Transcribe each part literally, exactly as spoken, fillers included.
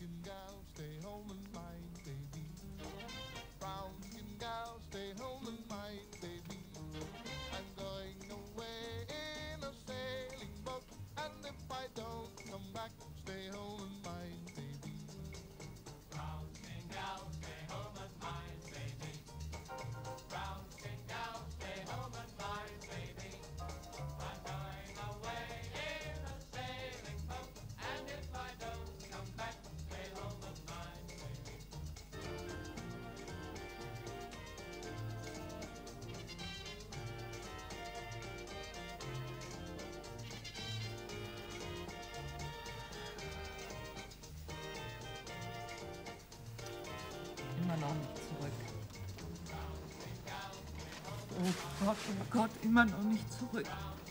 skin gal, stay home and mind, baby. Brown skin gal, stay home and mind, baby. I'm going away in a sailing boat, and if I don't come back, stay home and mind, baby. Brown skin gal, stay home and mind, baby. Brown skin gal, stay home and mind, baby. I'm going away in a sailing boat, and if I don't come back, stay home and mind, baby. Immer noch nicht zurück. Oh Gott, oh Gott, immer noch nicht zurück.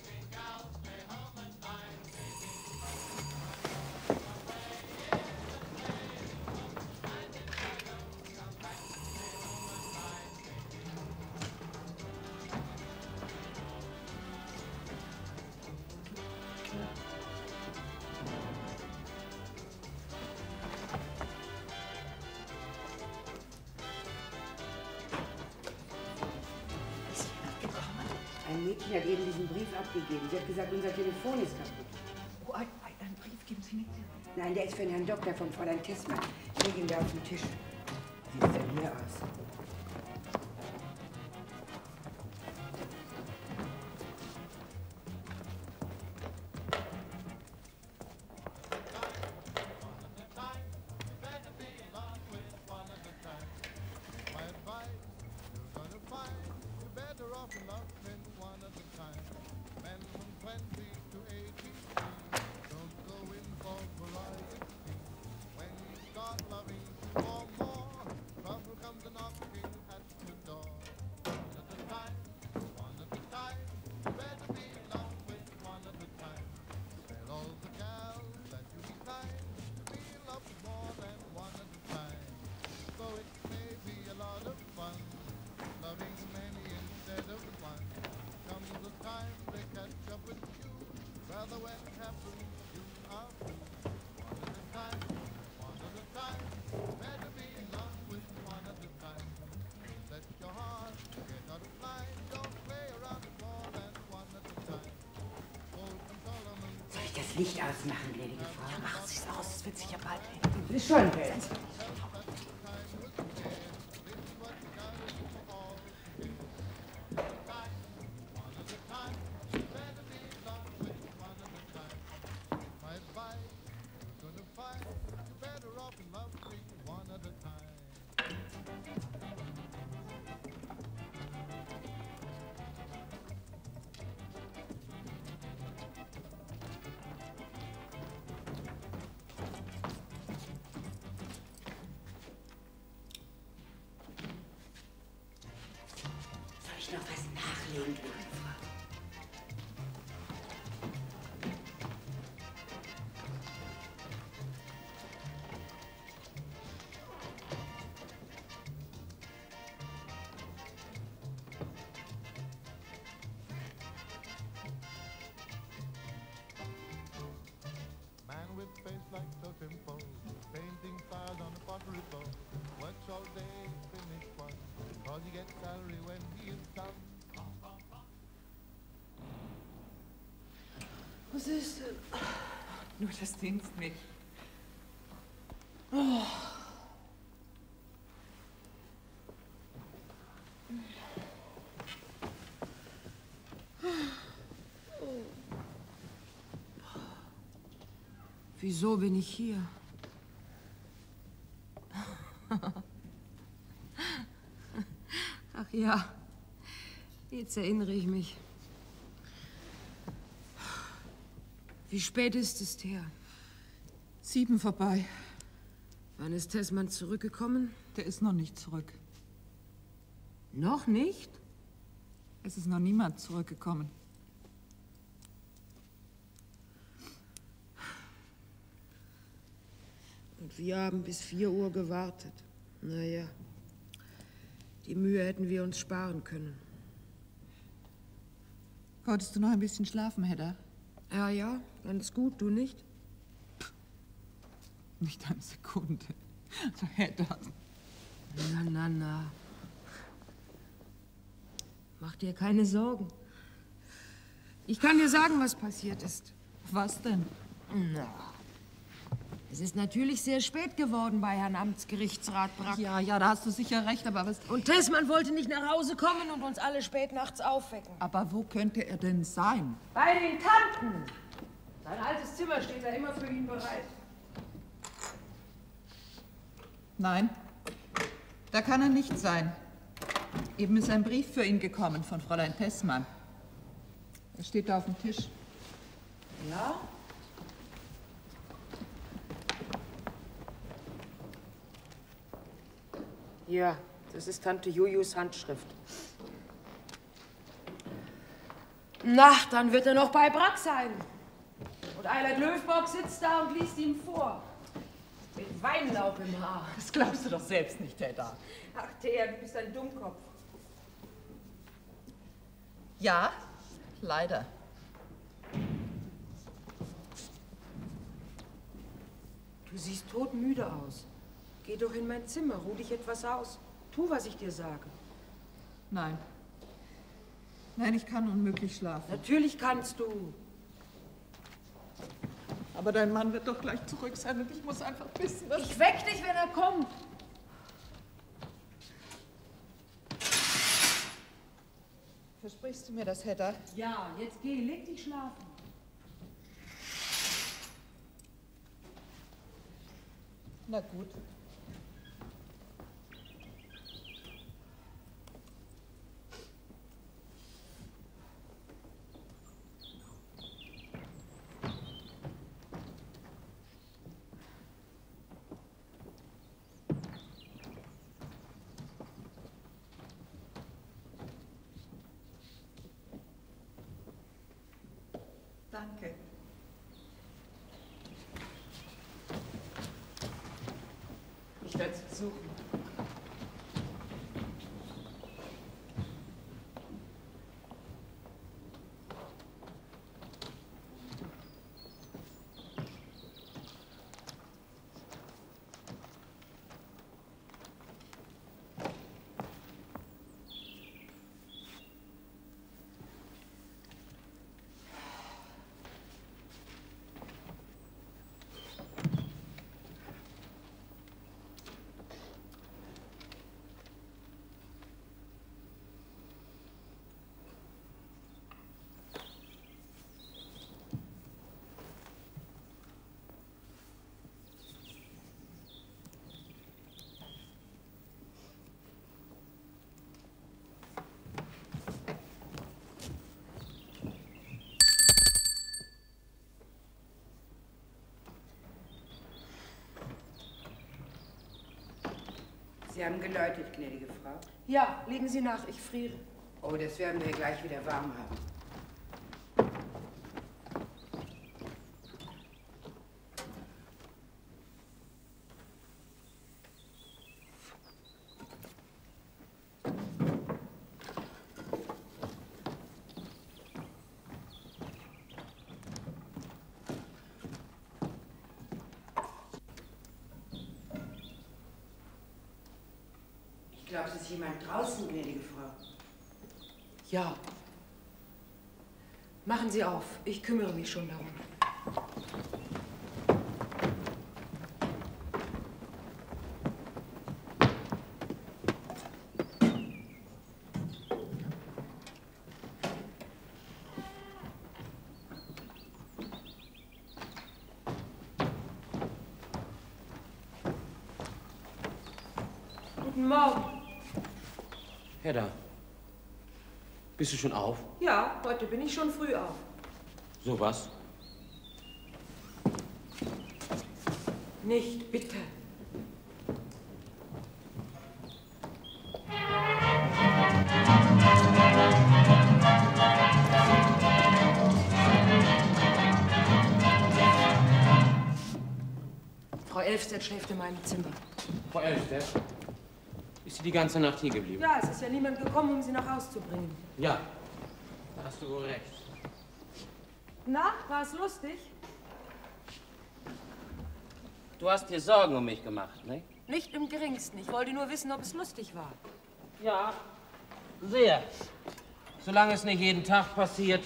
Ein Mädchen hat eben diesen Brief abgegeben. Sie hat gesagt, unser Telefon ist kaputt. Oh, ein, ein, einen Brief geben Sie nicht. Nein, der ist für den Herrn Doktor von Fräulein Tessmann. Ich lege ihn da auf den Tisch. Wie sieht denn hier aus? Soll ich das Licht ausmachen, gnädige Frau? Ja, machen Sie es aus, es wird sicher bald hell. Es ist schon hell. Soll ich noch was nachlegen, gnädige Frau? Man with face like totem pole, painting fires on a pottery bowl, works all day, finish one, cause he gets salary when he is done. Was ist denn? Nur das Dienst nicht. Oh. Wieso bin ich hier? Ach ja, jetzt erinnere ich mich. Wie spät ist es her? Sieben vorbei. Wann ist Tessmann zurückgekommen? Der ist noch nicht zurück. Noch nicht? Es ist noch niemand zurückgekommen. Und wir haben bis vier Uhr gewartet. Naja, die Mühe hätten wir uns sparen können. Wolltest du noch ein bisschen schlafen, Hedda? Ja, ja, ganz gut, du nicht? Nicht eine Sekunde. Also Hedda. Na, na, na. Mach dir keine Sorgen. Ich kann dir sagen, was passiert ist. Was denn? Na, es ist natürlich sehr spät geworden bei Herrn Amtsgerichtsrat Brack. Ja, ja, da hast du sicher recht, aber was... Und Tessmann wollte nicht nach Hause kommen und uns alle spät nachts aufwecken. Aber wo könnte er denn sein? Bei den Tanten. Sein altes Zimmer steht da immer für ihn bereit. Nein, da kann er nicht sein. Eben ist ein Brief für ihn gekommen von Fräulein Tessmann. Er steht da auf dem Tisch. Ja? Ja, das ist Tante Jujus Handschrift. Na, dann wird er noch bei Brack sein. Und Eilert Löwbock sitzt da und liest ihm vor. Mit Weinlaub im Haar. Das glaubst du doch selbst nicht, Hedda. Ach, Thea, du bist ein Dummkopf. Ja, leider. Du siehst todmüde aus. Geh doch in mein Zimmer, ruh dich etwas aus. Tu, was ich dir sage. Nein. Nein, ich kann unmöglich schlafen. Natürlich kannst du. Aber dein Mann wird doch gleich zurück sein und ich muss einfach wissen, dass... Ich weck dich, wenn er kommt. Versprichst du mir das, Hedda? Ja, jetzt geh, leg dich schlafen. Na gut. Danke. Ich werde sie besuchen. Sie haben geläutet, gnädige Frau. Ja, legen Sie nach, ich friere. Oh, das werden wir gleich wieder warm haben. Ich glaube, es ist jemand draußen, gnädige Frau. Ja. Machen Sie auf, ich kümmere mich schon darum. Guten Morgen. Hedda, bist du schon auf? Ja, heute bin ich schon früh auf. So was? Nicht, bitte. Frau Elfstedt schläft in meinem Zimmer. Frau Elfstedt, ist sie die ganze Nacht hier geblieben? Ja, es ist ja niemand gekommen, um sie nach Hause zu bringen. Ja, da hast du wohl recht. Na, war es lustig? Du hast dir Sorgen um mich gemacht, ne? Nicht im Geringsten. Ich wollte nur wissen, ob es lustig war. Ja, sehr. Solange es nicht jeden Tag passiert.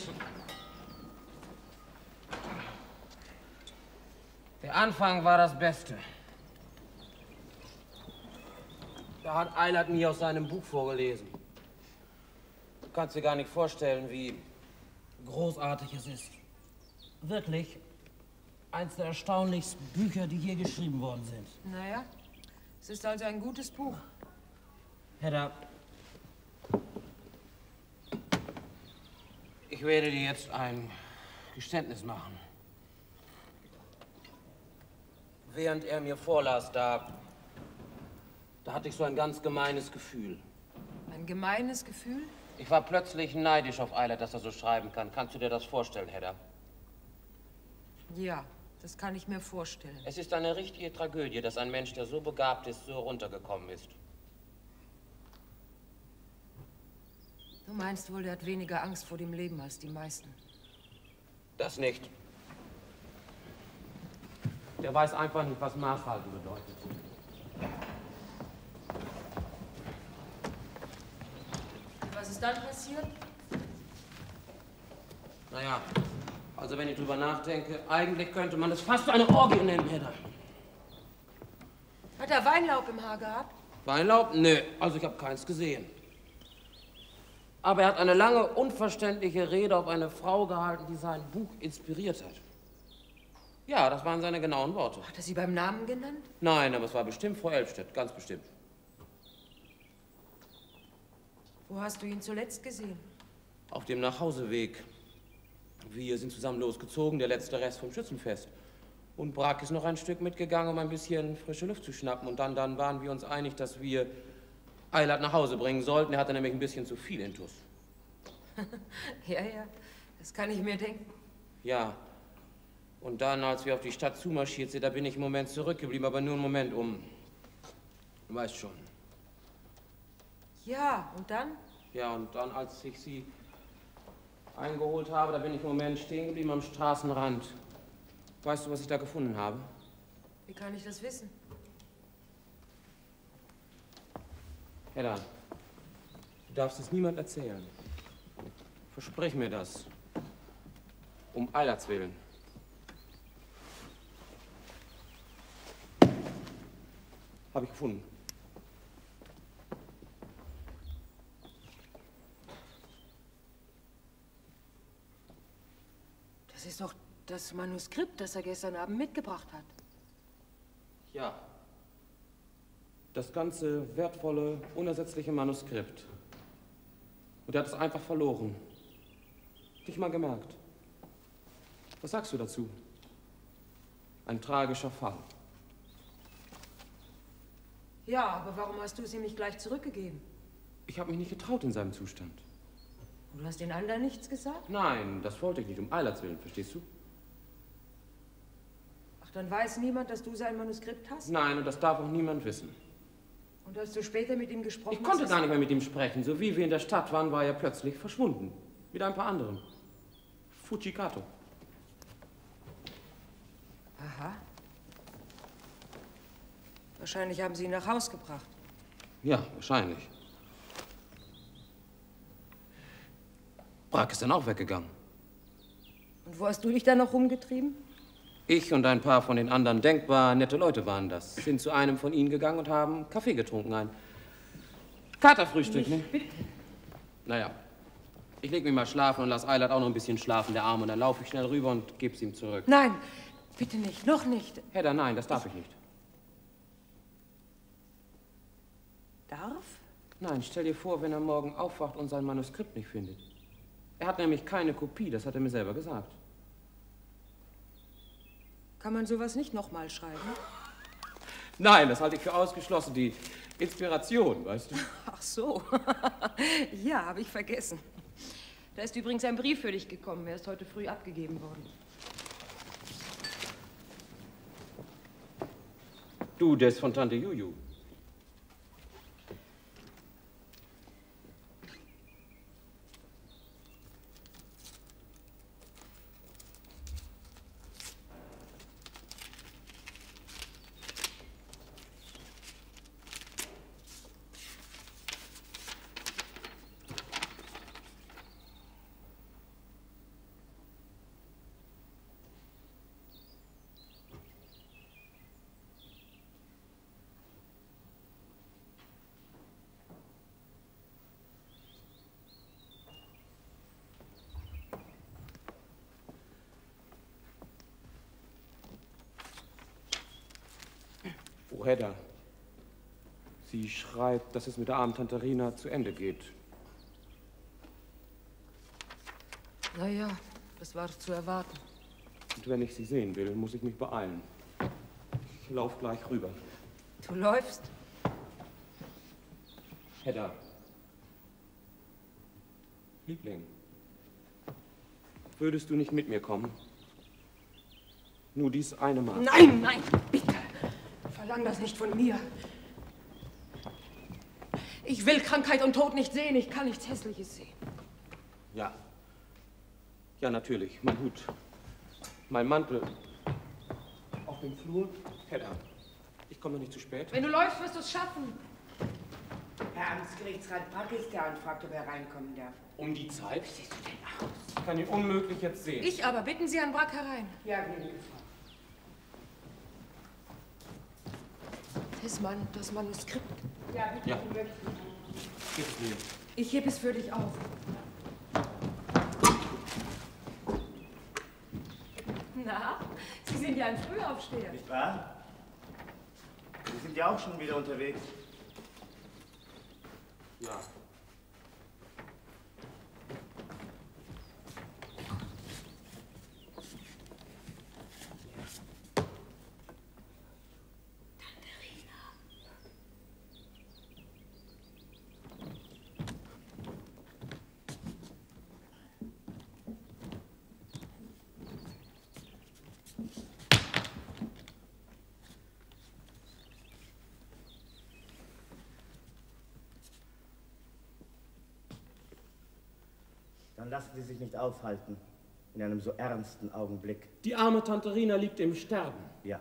Der Anfang war das Beste. Da hat Eilert mir aus seinem Buch vorgelesen. Du kannst dir gar nicht vorstellen, wie großartig es ist. Wirklich eins der erstaunlichsten Bücher, die je geschrieben worden sind. Naja, es ist also ein gutes Buch. Hedda, ich werde dir jetzt ein Geständnis machen. Während er mir vorlas, da, da hatte ich so ein ganz gemeines Gefühl. Ein gemeines Gefühl? Ich war plötzlich neidisch auf Eilert, dass er so schreiben kann. Kannst du dir das vorstellen, Hedda? Ja, das kann ich mir vorstellen. Es ist eine richtige Tragödie, dass ein Mensch, der so begabt ist, so runtergekommen ist. Du meinst wohl, er hat weniger Angst vor dem Leben als die meisten? Das nicht. Der weiß einfach nicht, was Maßhalten bedeutet. Was ist dann passiert? Naja, also wenn ich drüber nachdenke, eigentlich könnte man es fast eine Orgie nennen, Hedda. Hat er Weinlaub im Haar gehabt? Weinlaub? Nö, also ich habe keins gesehen. Aber er hat eine lange, unverständliche Rede auf eine Frau gehalten, die sein Buch inspiriert hat. Ja, das waren seine genauen Worte. Hat er sie beim Namen genannt? Nein, aber es war bestimmt Frau Elbstedt, ganz bestimmt. Wo hast du ihn zuletzt gesehen? Auf dem Nachhauseweg. Wir sind zusammen losgezogen, der letzte Rest vom Schützenfest. Und Brack ist noch ein Stück mitgegangen, um ein bisschen frische Luft zu schnappen. Und dann, dann waren wir uns einig, dass wir Eilert nach Hause bringen sollten. Er hatte nämlich ein bisschen zu viel Intus. Ja, ja, das kann ich mir denken. Ja. Und dann, als wir auf die Stadt zumarschiert sind, da bin ich einen Moment zurückgeblieben, aber nur einen Moment um. Du weißt schon. Ja, und dann? Ja, und dann, als ich sie eingeholt habe, da bin ich einen Moment stehen geblieben am Straßenrand. Weißt du, was ich da gefunden habe? Wie kann ich das wissen? Hedda, du darfst es niemand erzählen. Versprich mir das. Um Eilerts willen. Habe ich gefunden. Das ist doch das Manuskript, das er gestern Abend mitgebracht hat. Ja. Das ganze wertvolle, unersetzliche Manuskript. Und er hat es einfach verloren. Nicht mal gemerkt. Was sagst du dazu? Ein tragischer Fall. Ja, aber warum hast du es ihm nicht gleich zurückgegeben? Ich habe mich nicht getraut in seinem Zustand. Und du hast den anderen nichts gesagt? Nein, das wollte ich nicht, um Eilerts willen, verstehst du? Ach, dann weiß niemand, dass du sein Manuskript hast? Nein, und das darf auch niemand wissen. Und als du später mit ihm gesprochen hast? Ich konnte gar nicht mehr mit ihm sprechen. So wie wir in der Stadt waren, war er plötzlich verschwunden. Mit ein paar anderen. Fujikato. Aha. Wahrscheinlich haben sie ihn nach Haus gebracht. Ja, wahrscheinlich. Brack ist dann auch weggegangen. Und wo hast du dich dann noch rumgetrieben? Ich und ein paar von den anderen denkbar nette Leute waren das. Sind zu einem von ihnen gegangen und haben Kaffee getrunken. Ein Katerfrühstück, ne? Naja, ich leg mich mal schlafen und lass Eilert auch noch ein bisschen schlafen, der Arm. Und dann laufe ich schnell rüber und geb's ihm zurück. Nein, bitte nicht, noch nicht. Hedda, nein, das darf ich nicht. Darf? Nein, stell dir vor, wenn er morgen aufwacht und sein Manuskript nicht findet. Er hat nämlich keine Kopie, das hat er mir selber gesagt. Kann man sowas nicht nochmal schreiben? Nein, das halte ich für ausgeschlossen, die Inspiration, weißt du? Ach so. Ja, habe ich vergessen. Da ist übrigens ein Brief für dich gekommen. Er ist heute früh abgegeben worden. Du, der ist von Tante Juju. Hedda. Sie schreibt, dass es mit der armen Tante Rina zu Ende geht. Na ja, das war zu erwarten. Und wenn ich sie sehen will, muss ich mich beeilen. Ich lauf gleich rüber. Du läufst? Hedda. Liebling. Würdest du nicht mit mir kommen? Nur dies eine Mal. Nein, nein, bitte. Verlang das nicht von mir. Ich will Krankheit und Tod nicht sehen. Ich kann nichts Hässliches sehen. Ja. Ja, natürlich. Mein Hut. Mein Mantel. Auf dem Flur. Hedda. Ich komme noch nicht zu spät. Wenn du läufst, wirst du es schaffen. Herr Amtsgerichtsrat Brack ist da und fragt, ob er reinkommen darf. Um die Zeit? Wie siehst du denn aus? Ich kann ihn unmöglich jetzt sehen. Ich aber. Bitten Sie Herrn Brack herein. Ja, gnädige Frau. Tessmann, das Manuskript. Ja, bitte, Ja. Sie möchten. Gib's mir. Ich heb es für dich auf. Na, Sie sind ja ein Frühaufsteher. Nicht wahr? Sie sind ja auch schon wieder unterwegs. Ja. Dann lassen Sie sich nicht aufhalten, in einem so ernsten Augenblick. Die arme Tante Rina liegt im Sterben. Ja.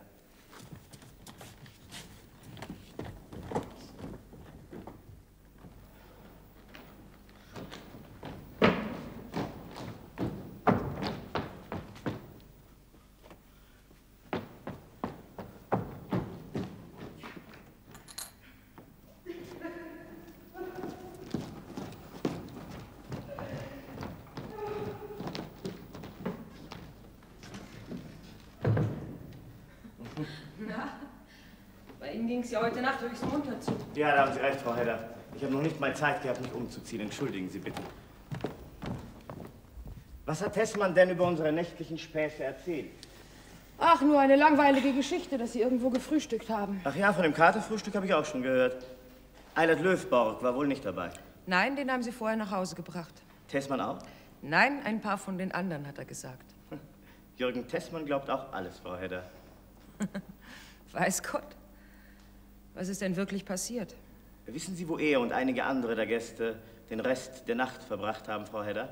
Bei Ihnen ging es ja heute Nacht höchst munter zu. Ja, da haben Sie recht, Frau Hedda. Ich habe noch nicht mal Zeit gehabt, mich umzuziehen. Entschuldigen Sie bitte. Was hat Tessmann denn über unsere nächtlichen Späße erzählt? Ach, nur eine langweilige Geschichte, dass Sie irgendwo gefrühstückt haben. Ach ja, von dem Katerfrühstück habe ich auch schon gehört. Eilert Löwborg war wohl nicht dabei. Nein, den haben Sie vorher nach Hause gebracht. Tessmann auch? Nein, ein paar von den anderen, hat er gesagt. Jürgen Tessmann glaubt auch alles, Frau Hedda. Weiß Gott. Was ist denn wirklich passiert? Wissen Sie, wo er und einige andere der Gäste den Rest der Nacht verbracht haben, Frau Hedda?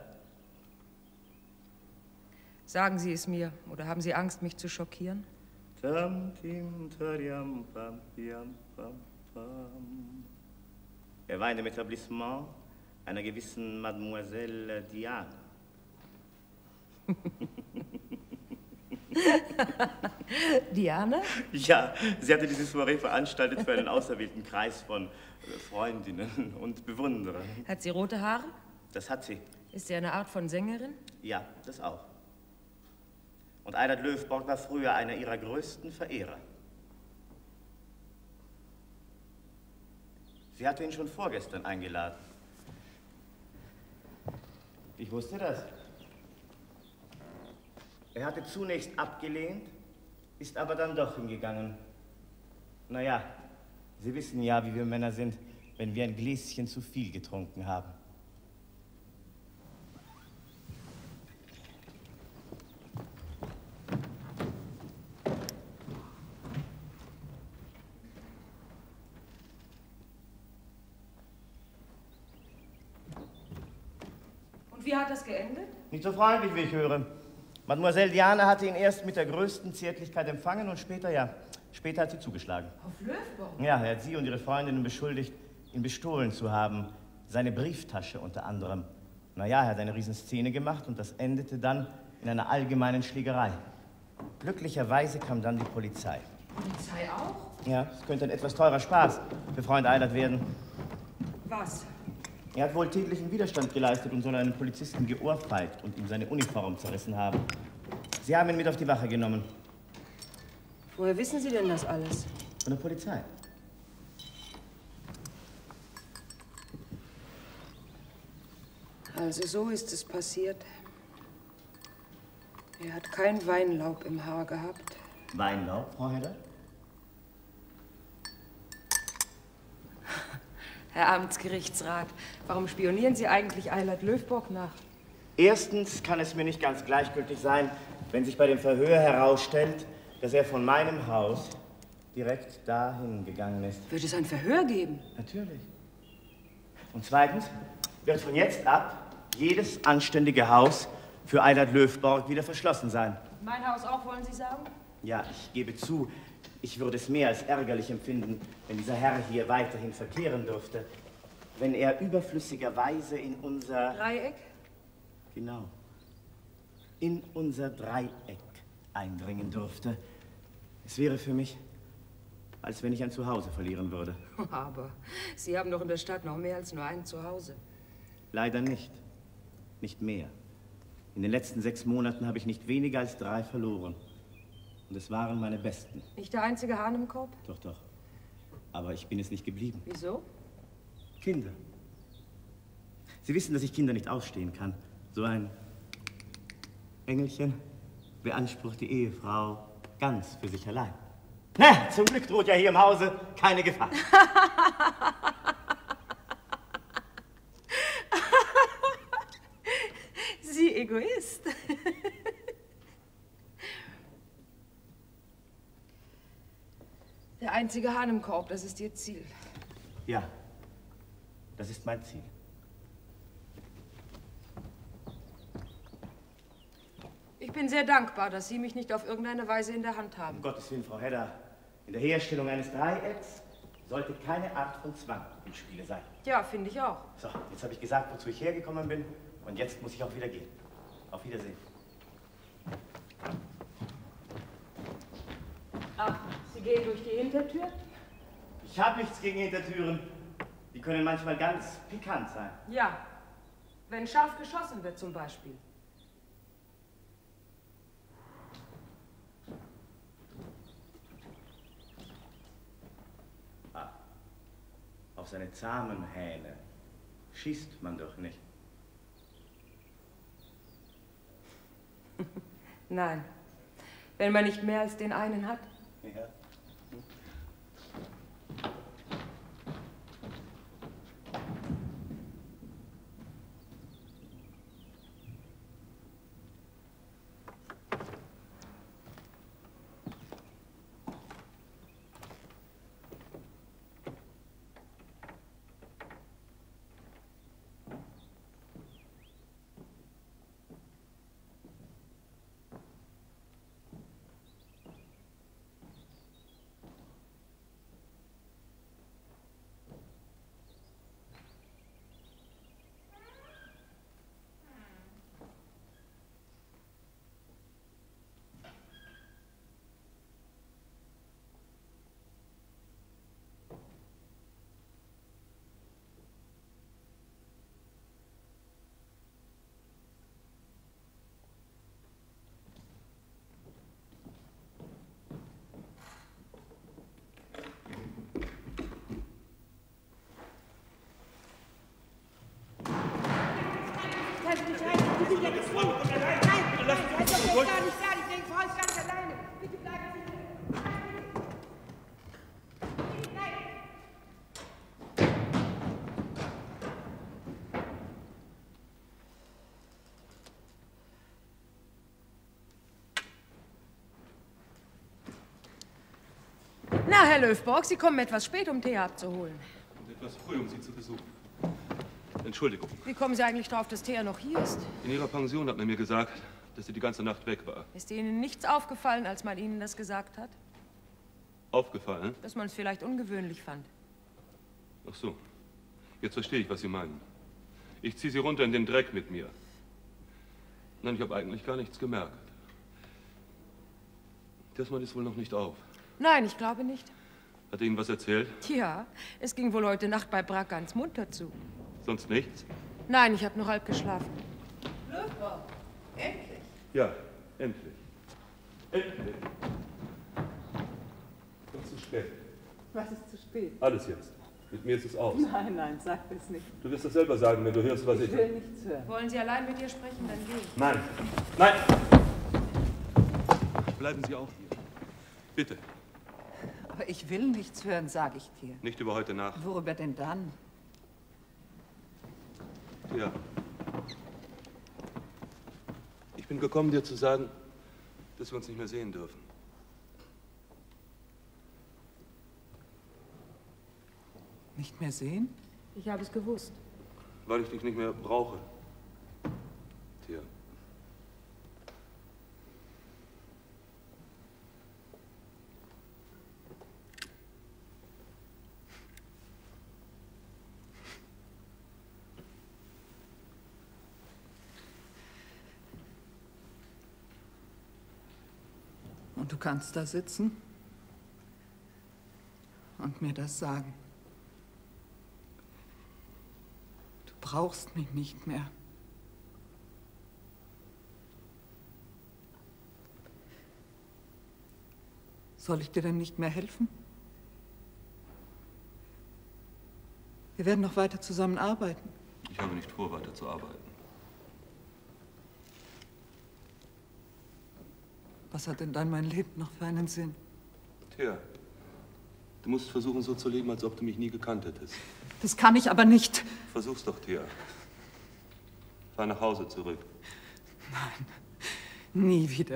Sagen Sie es mir, oder haben Sie Angst, mich zu schockieren? Tam, tim, tariam, pam, piam, pam, pam. Er war in dem Etablissement einer gewissen Mademoiselle Diane. Diane? Ja, sie hatte diese Soiree veranstaltet für einen auserwählten Kreis von äh, Freundinnen und Bewunderern. Hat sie rote Haare? Das hat sie. Ist sie eine Art von Sängerin? Ja, das auch. Und Eilert Löwborg war früher einer ihrer größten Verehrer. Sie hatte ihn schon vorgestern eingeladen. Ich wusste das. Er hatte zunächst abgelehnt, ist aber dann doch hingegangen. Naja, Sie wissen ja, wie wir Männer sind, wenn wir ein Gläschen zu viel getrunken haben. Und wie hat das geendet? Nicht so freundlich, wie ich höre. Mademoiselle Diane hatte ihn erst mit der größten Zärtlichkeit empfangen und später, ja, später hat sie zugeschlagen. Auf Löwborg? Ja, er hat sie und ihre Freundinnen beschuldigt, ihn bestohlen zu haben. Seine Brieftasche unter anderem. Naja, er hat eine Riesenszene gemacht und das endete dann in einer allgemeinen Schlägerei. Glücklicherweise kam dann die Polizei. Polizei auch? Ja, es könnte ein etwas teurer Spaß für Freund Eilert werden. Was? Er hat wohl täglichen Widerstand geleistet und soll einen Polizisten geohrfeigt und ihm seine Uniform zerrissen haben. Sie haben ihn mit auf die Wache genommen. Woher wissen Sie denn das alles? Von der Polizei. Also so ist es passiert. Er hat kein Weinlaub im Haar gehabt. Weinlaub, Frau Hedder? Herr Amtsgerichtsrat, warum spionieren Sie eigentlich Eilert Löwbock nach? Erstens kann es mir nicht ganz gleichgültig sein, wenn sich bei dem Verhör herausstellt, dass er von meinem Haus direkt dahin gegangen ist. Wird es ein Verhör geben? Natürlich. Und zweitens wird von jetzt ab jedes anständige Haus für Eilert Löwbock wieder verschlossen sein. Mein Haus auch, wollen Sie sagen? Ja, ich gebe zu, ich würde es mehr als ärgerlich empfinden, wenn dieser Herr hier weiterhin verkehren dürfte. Wenn er überflüssigerweise in unser... Dreieck? Genau. In unser Dreieck eindringen dürfte. Es wäre für mich, als wenn ich ein Zuhause verlieren würde. Aber Sie haben doch in der Stadt noch mehr als nur ein Zuhause. Leider nicht. Nicht mehr. In den letzten sechs Monaten habe ich nicht weniger als drei verloren. Und es waren meine besten. Nicht der einzige Hahn im Korb? Doch, doch. Aber ich bin es nicht geblieben. Wieso? Kinder. Sie wissen, dass ich Kinder nicht ausstehen kann. So ein Engelchen beansprucht die Ehefrau ganz für sich allein. Na, zum Glück droht ja hier im Hause keine Gefahr. Sie Egoist. Der einzige Hahn im Korb, das ist Ihr Ziel. Ja, das ist mein Ziel. Ich bin sehr dankbar, dass Sie mich nicht auf irgendeine Weise in der Hand haben. Um Gottes Willen, Frau Hedder, in der Herstellung eines Dreiecks sollte keine Art von Zwang im Spiele sein. Ja, finde ich auch. So, jetzt habe ich gesagt, wozu ich hergekommen bin, und jetzt muss ich auch wieder gehen. Auf Wiedersehen. Ach, Sie gehen durch die Hintertür? Ich habe nichts gegen Hintertüren. Die können manchmal ganz pikant sein. Ja, wenn scharf geschossen wird zum Beispiel. Ah, auf seine zahmen Hähne schießt man doch nicht. Nein, wenn man nicht mehr als den einen hat. Ja. Na, Herr Löwbock, Sie kommen etwas spät, um Tee abzuholen. Und etwas früh, um Sie zu besuchen. Entschuldigung. Wie kommen Sie eigentlich drauf, dass Thea noch hier ist? In Ihrer Pension hat man mir gesagt, dass sie die ganze Nacht weg war. Ist Ihnen nichts aufgefallen, als man Ihnen das gesagt hat? Aufgefallen? Dass man es vielleicht ungewöhnlich fand. Ach so. Jetzt verstehe ich, was Sie meinen. Ich ziehe Sie runter in den Dreck mit mir. Nein, ich habe eigentlich gar nichts gemerkt. Das Mal ist wohl noch nicht auf. Nein, ich glaube nicht. Hat er Ihnen was erzählt? Ja, es ging wohl heute Nacht bei Brack ganz munter zu. Sonst nichts? Nein, ich habe nur halb geschlafen. Löwbock, endlich. Ja, endlich. Endlich. Doch zu spät. Was ist zu spät? Alles jetzt. Mit mir ist es aus. Nein, nein, sag das nicht. Du wirst das selber sagen, wenn du hörst, was ich... Ich will nichts hören. Wollen Sie allein mit ihr sprechen, dann gehen. Nein. Nein! Bleiben Sie auch hier. Bitte. Aber ich will nichts hören, sage ich dir. Nicht über heute Nacht. Worüber denn dann? Ja. Ich bin gekommen, dir zu sagen, dass wir uns nicht mehr sehen dürfen. Nicht mehr sehen? Ich habe es gewusst. Weil ich dich nicht mehr brauche. Tia. Und du kannst da sitzen und mir das sagen. Du brauchst mich nicht mehr. Soll ich dir denn nicht mehr helfen? Wir werden noch weiter zusammenarbeiten. Ich habe nicht vor, weiter zu arbeiten. Was hat denn dann mein Leben noch für einen Sinn? Tia, du musst versuchen, so zu leben, als ob du mich nie gekannt hättest. Das kann ich aber nicht. Versuch's doch, Tia. Fahr nach Hause zurück. Nein, nie wieder.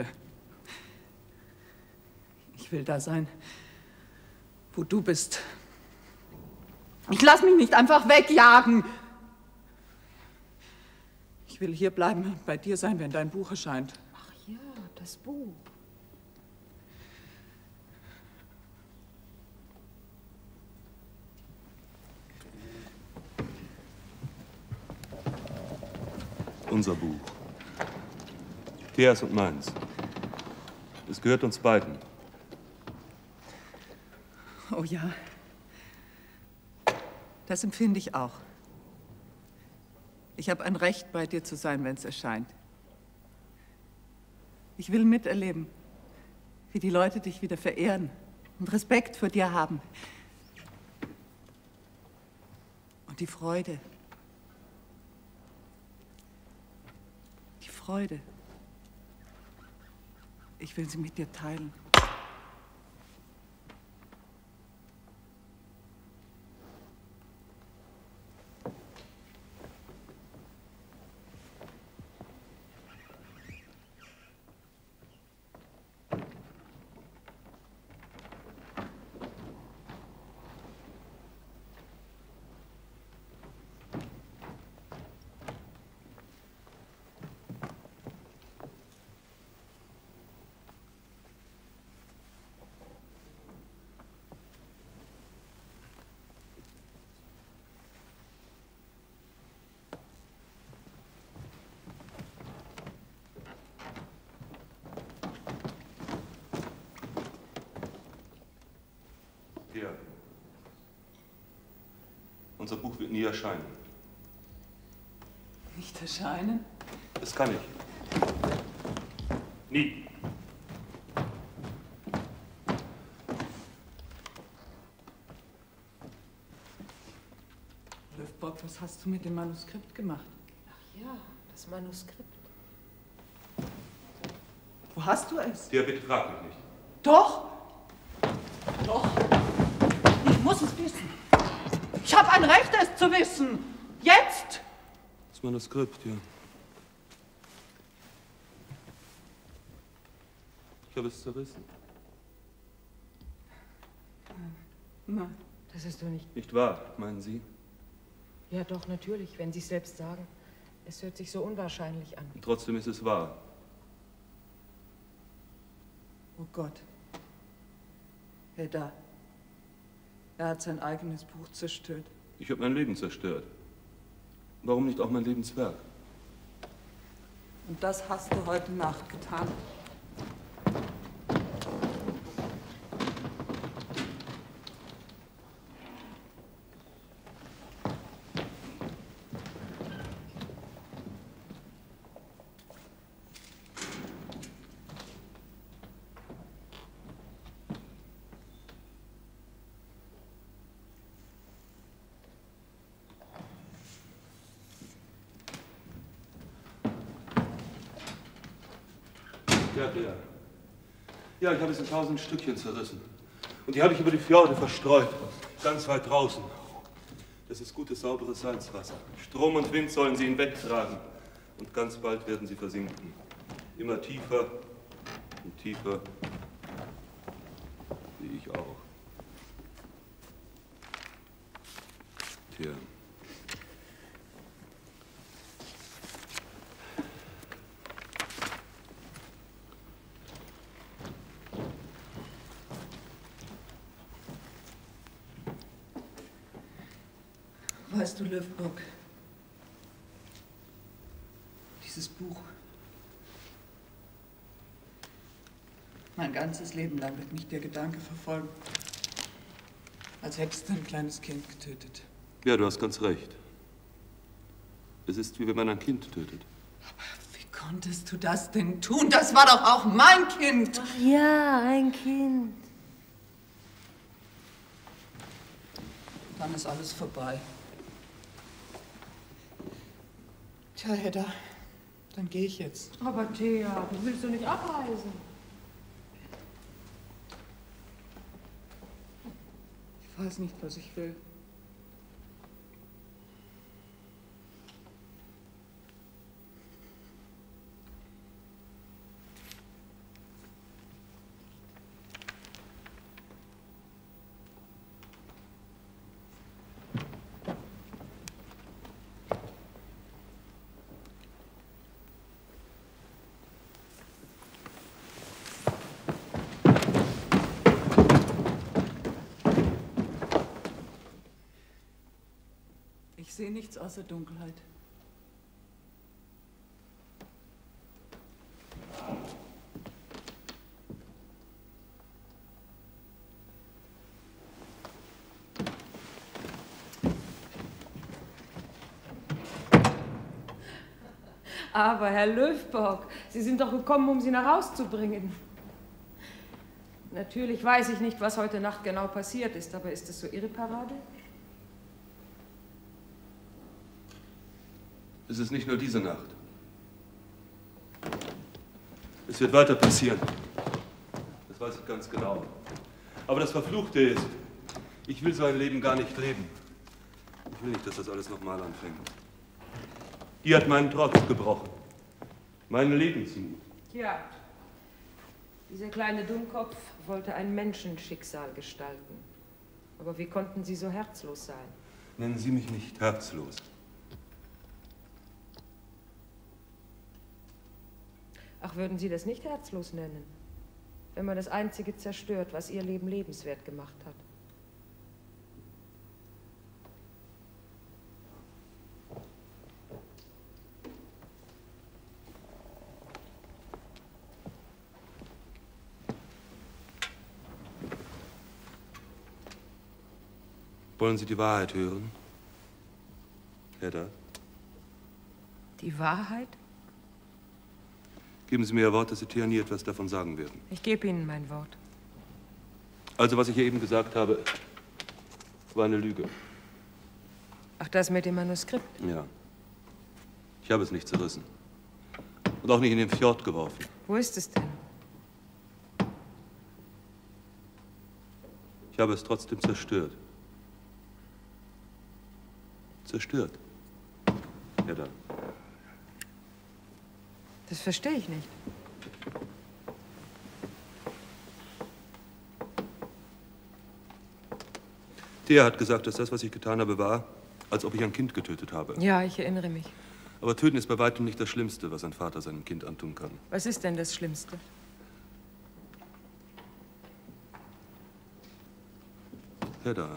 Ich will da sein, wo du bist. Ich lass mich nicht einfach wegjagen. Ich will hier bleiben und bei dir sein, wenn dein Buch erscheint. Ach ja, das Buch. Unser Buch. Tias und meins. Es gehört uns beiden. Oh ja. Das empfinde ich auch. Ich habe ein Recht, bei dir zu sein, wenn es erscheint. Ich will miterleben, wie die Leute dich wieder verehren und Respekt vor dir haben. Und die Freude. Die Freude. Ich will sie mit dir teilen. Tia. Unser Buch wird nie erscheinen. Nicht erscheinen? Das kann ich. Nie. Löwbock, was hast du mit dem Manuskript gemacht? Ach ja, das Manuskript. Wo hast du es? Tia, bitte frag mich nicht. Doch! Doch! Ich muss es wissen. Ich habe ein Recht, es zu wissen. Jetzt! Das Manuskript, ja. Ich habe es zerrissen. Nein. Das ist doch nicht... Nicht wahr, meinen Sie? Ja doch, natürlich, wenn Sie es selbst sagen. Es hört sich so unwahrscheinlich an. Und trotzdem ist es wahr. Oh Gott. Hedda. Er hat sein eigenes Buch zerstört. Ich habe mein Leben zerstört. Warum nicht auch mein Lebenswerk? Und das hast du heute Nacht getan. Ja, der. Ja, ich habe es in tausend Stückchen zerrissen. Und die habe ich über die Fjorde verstreut. Ganz weit draußen. Das ist gutes, sauberes Salzwasser. Strom und Wind sollen sie hinwegtragen. Und ganz bald werden sie versinken. Immer tiefer und tiefer. Wie ich auch. Tja. Weißt du, Löwbock, dieses Buch, mein ganzes Leben lang wird mich der Gedanke verfolgen, als hättest du ein kleines Kind getötet. Ja, du hast ganz recht. Es ist, wie wenn man ein Kind tötet. Aber wie konntest du das denn tun? Das war doch auch mein Kind! Ach ja, ein Kind. Dann ist alles vorbei. Tja, Hedda, dann gehe ich jetzt. Aber Thea, du willst doch nicht abreisen. Ich weiß nicht, was ich will. Ich sehe nichts außer Dunkelheit. Aber Herr Löwbock, Sie sind doch gekommen, um sie nach Haus zu bringen. Natürlich weiß ich nicht, was heute Nacht genau passiert ist, aber ist es so irreparabel? Es ist nicht nur diese Nacht. Es wird weiter passieren. Das weiß ich ganz genau. Aber das Verfluchte ist, ich will so ein Leben gar nicht leben. Ich will nicht, dass das alles nochmal anfängt. Die hat meinen Trotz gebrochen. Meinen Lebensmut. Tja, dieser kleine Dummkopf wollte ein Menschenschicksal gestalten. Aber wie konnten Sie so herzlos sein? Nennen Sie mich nicht herzlos. Ach, würden Sie das nicht herzlos nennen? Wenn man das Einzige zerstört, was Ihr Leben lebenswert gemacht hat. Wollen Sie die Wahrheit hören, Hedda? Die Wahrheit? Geben Sie mir Ihr Wort, dass Sie Thea nie etwas davon sagen werden. Ich gebe Ihnen mein Wort. Also, was ich hier eben gesagt habe, war eine Lüge. Ach, das mit dem Manuskript? Ja. Ich habe es nicht zerrissen. Und auch nicht in den Fjord geworfen. Wo ist es denn? Ich habe es trotzdem zerstört. Zerstört. Hedda. Das verstehe ich nicht. Thea hat gesagt, dass das, was ich getan habe, war, als ob ich ein Kind getötet habe. Ja, ich erinnere mich. Aber töten ist bei weitem nicht das Schlimmste, was ein Vater seinem Kind antun kann. Was ist denn das Schlimmste? Hedda.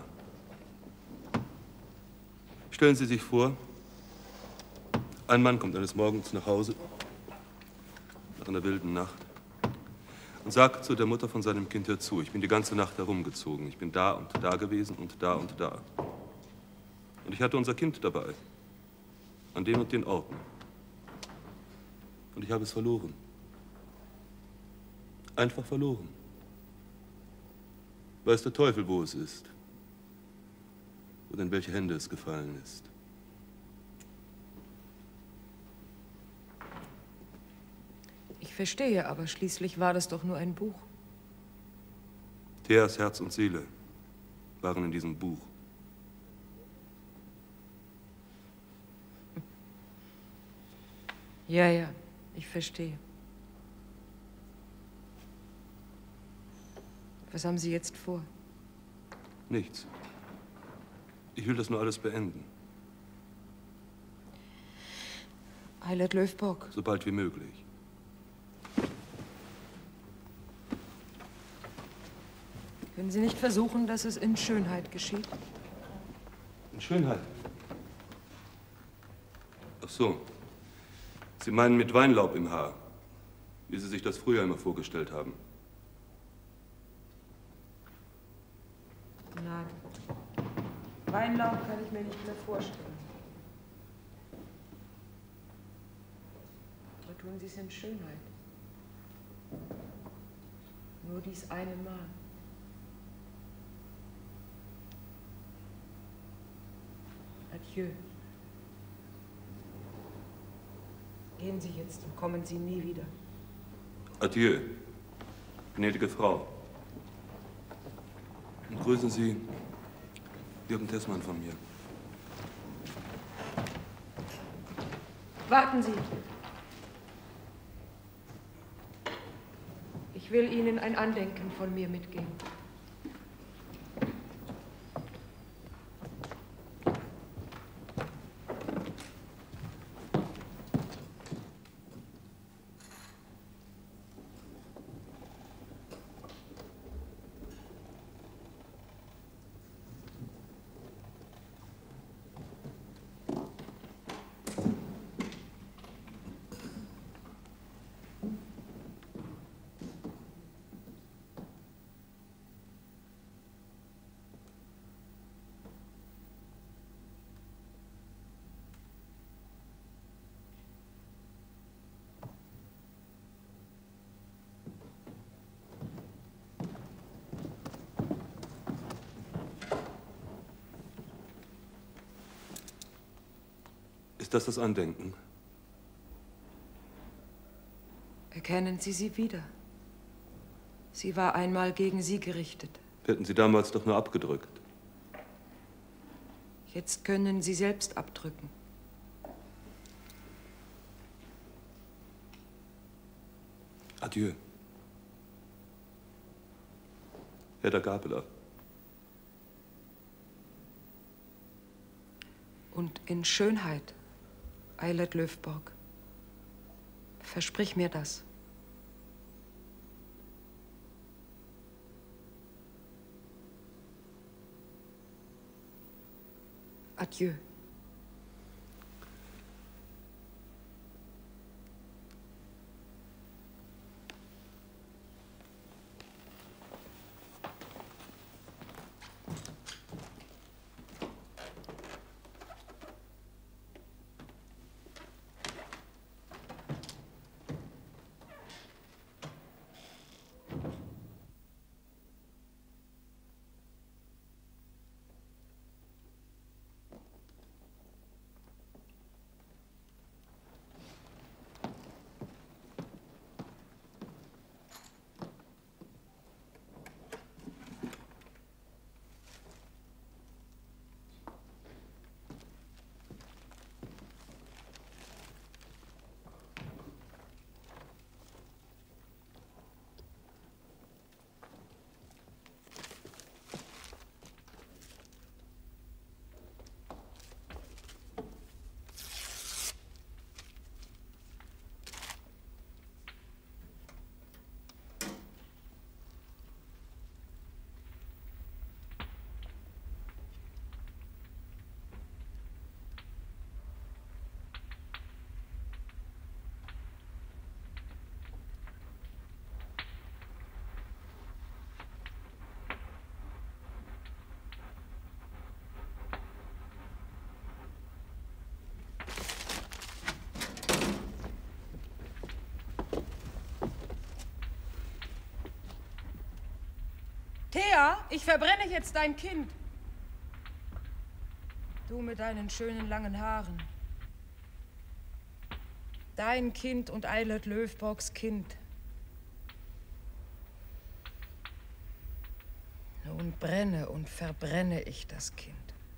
Stellen Sie sich vor, ein Mann kommt eines Morgens nach Hause, nach einer wilden Nacht, und sagt zu der Mutter von seinem Kind: Hör zu, ich bin die ganze Nacht herumgezogen. Ich bin da und da gewesen und da und da. Und ich hatte unser Kind dabei, an den und den Orten. Und ich habe es verloren. Einfach verloren. Weiß der Teufel, wo es ist. Oder in welche Hände es gefallen ist. Ich Ich verstehe, aber schließlich war das doch nur ein Buch. Theas Herz und Seele waren in diesem Buch. Ja, ja, ich verstehe. Was haben Sie jetzt vor? Nichts. Ich will das nur alles beenden. Eilert Löwbock. So bald wie möglich. Können Sie nicht versuchen, dass es in Schönheit geschieht? In Schönheit? Ach so. Sie meinen mit Weinlaub im Haar, wie Sie sich das früher immer vorgestellt haben. Nein. Weinlaub kann ich mir nicht mehr vorstellen. Aber tun Sie es in Schönheit. Nur dies eine Mal. Adieu. Gehen Sie jetzt und kommen Sie nie wieder. Adieu, gnädige Frau. Und grüßen Sie Jürgen Tessmann von mir. Warten Sie. Ich will Ihnen ein Andenken von mir mitgeben. Ist das das Andenken? Erkennen Sie sie wieder? Sie war einmal gegen Sie gerichtet. Wir hätten sie damals doch nur abgedrückt. Jetzt können Sie selbst abdrücken. Adieu. Hedda Gabler. Und in Schönheit, Eilert Löwbock. Versprich mir das. Adieu. Thea, ich verbrenne jetzt dein Kind. Du mit deinen schönen langen Haaren. Dein Kind und Eilert Löwbocks Kind. Nun brenne und verbrenne ich das Kind.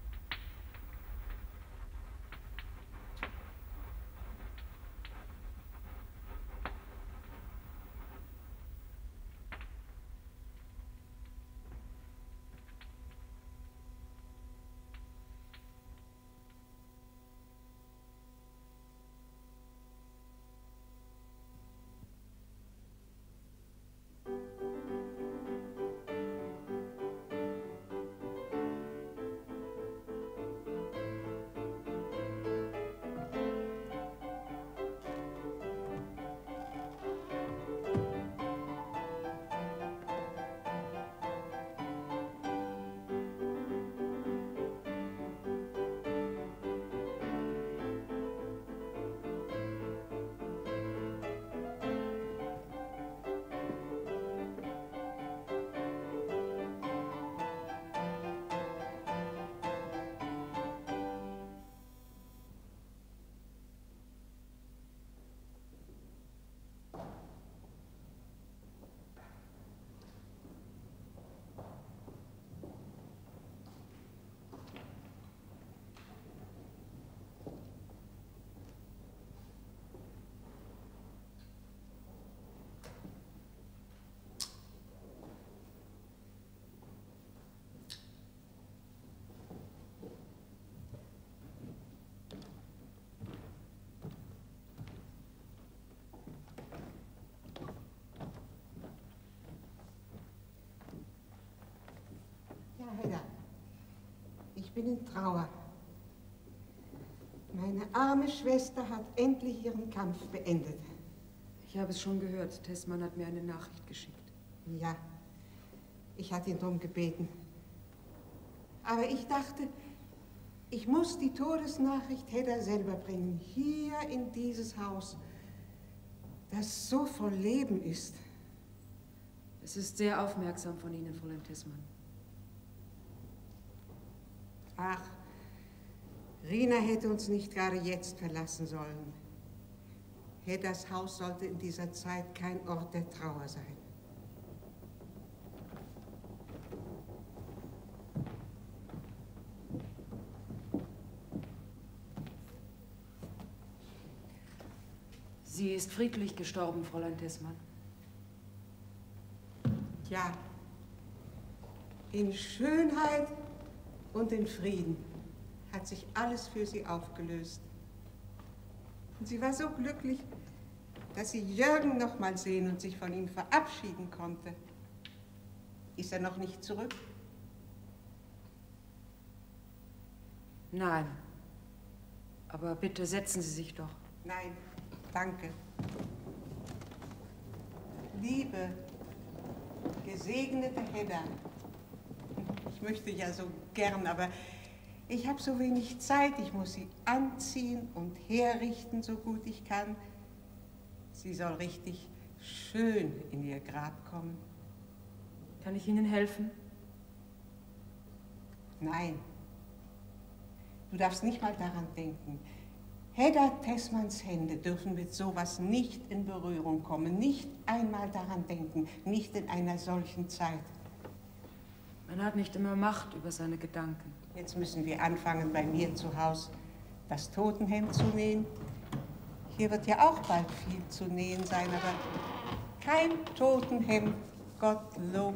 Ja, Hedda, ich bin in Trauer. Meine arme Schwester hat endlich ihren Kampf beendet. Ich habe es schon gehört. Tessmann hat mir eine Nachricht geschickt. Ja, ich hatte ihn darum gebeten. Aber ich dachte, ich muss die Todesnachricht Hedda selber bringen. Hier in dieses Haus, das so voll Leben ist. Es ist sehr aufmerksam von Ihnen, Fräulein Tessmann. Ach, Rina hätte uns nicht gerade jetzt verlassen sollen. Heddas Haus sollte in dieser Zeit kein Ort der Trauer sein. Sie ist friedlich gestorben, Fräulein Tessmann. Ja, in Schönheit und in Frieden hat sich alles für sie aufgelöst. Und sie war so glücklich, dass sie Jürgen noch mal sehen und sich von ihm verabschieden konnte. Ist er noch nicht zurück? Nein. Aber bitte setzen Sie sich doch. Nein, danke. Liebe, gesegnete Hedda, ich möchte ja so gern, aber ich habe so wenig Zeit. Ich muss sie anziehen und herrichten, so gut ich kann. Sie soll richtig schön in ihr Grab kommen. Kann ich Ihnen helfen? Nein. Du darfst nicht mal daran denken. Hedda Tessmanns Hände dürfen mit sowas nicht in Berührung kommen. Nicht einmal daran denken. Nicht in einer solchen Zeit. Man hat nicht immer Macht über seine Gedanken. Jetzt müssen wir anfangen, bei mir zu Hause das Totenhemd zu nähen. Hier wird ja auch bald viel zu nähen sein, aber kein Totenhemd, Gottlob.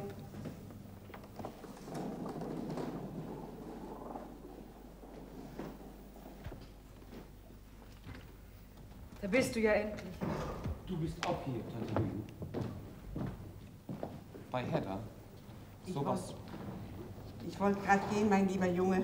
Da bist du ja endlich. Du bist auch hier, Tante Lü. Bei Hedda? Sowas. Ich wollte gerade gehen, mein lieber Junge.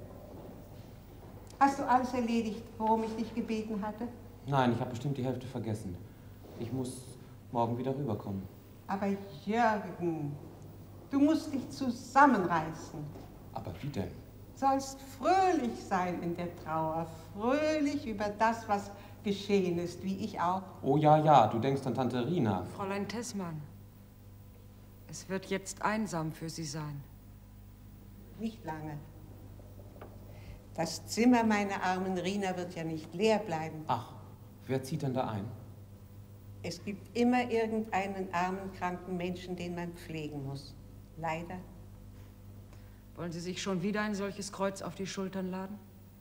Hast du alles erledigt, worum ich dich gebeten hatte? Nein, ich habe bestimmt die Hälfte vergessen. Ich muss morgen wieder rüberkommen. Aber Jürgen, du musst dich zusammenreißen. Aber wie denn? Sollst fröhlich sein in der Trauer, fröhlich über das, was geschehen ist, wie ich auch. Oh ja, ja, du denkst an Tante Rina. Fräulein Tessmann, es wird jetzt einsam für Sie sein. Nicht lange. Das Zimmer meiner armen Rina wird ja nicht leer bleiben. Ach, Wer zieht denn da ein? Es gibt immer irgendeinen armen, kranken Menschen, den man pflegen muss. Leider. Wollen Sie sich schon wieder ein solches Kreuz auf die Schultern laden?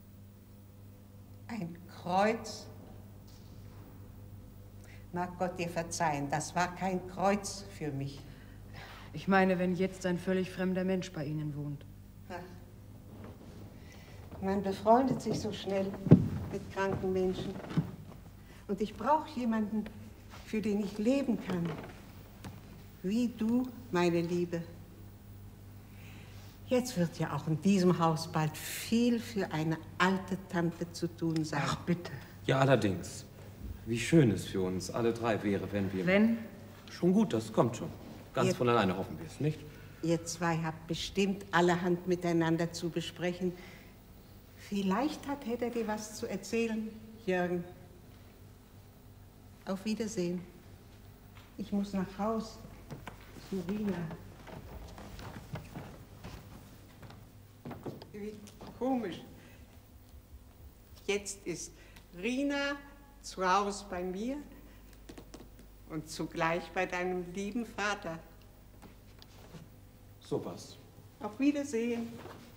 Ein Kreuz? Mag Gott dir verzeihen, das war kein Kreuz für mich. Ich meine, wenn jetzt ein völlig fremder Mensch bei Ihnen wohnt. Ach. Man befreundet sich so schnell mit kranken Menschen. Und ich brauche jemanden, für den ich leben kann. Wie du, meine Liebe. Jetzt wird ja auch in diesem Haus bald viel für eine alte Tante zu tun sein. Ach, bitte. Ja, allerdings. Wie schön es für uns alle drei wäre, wenn wir... Wenn? Schon gut, das kommt schon. Ganz Ihr, von alleine hoffen wir es, nicht? Ihr zwei habt bestimmt allerhand miteinander zu besprechen. Vielleicht hat Hedda dir was zu erzählen, Jürgen. Auf Wiedersehen. Ich muss nach Haus zu Rina. Wie komisch. Jetzt ist Rina zu Hause bei mir und zugleich bei deinem lieben Vater. So was. Auf Wiedersehen.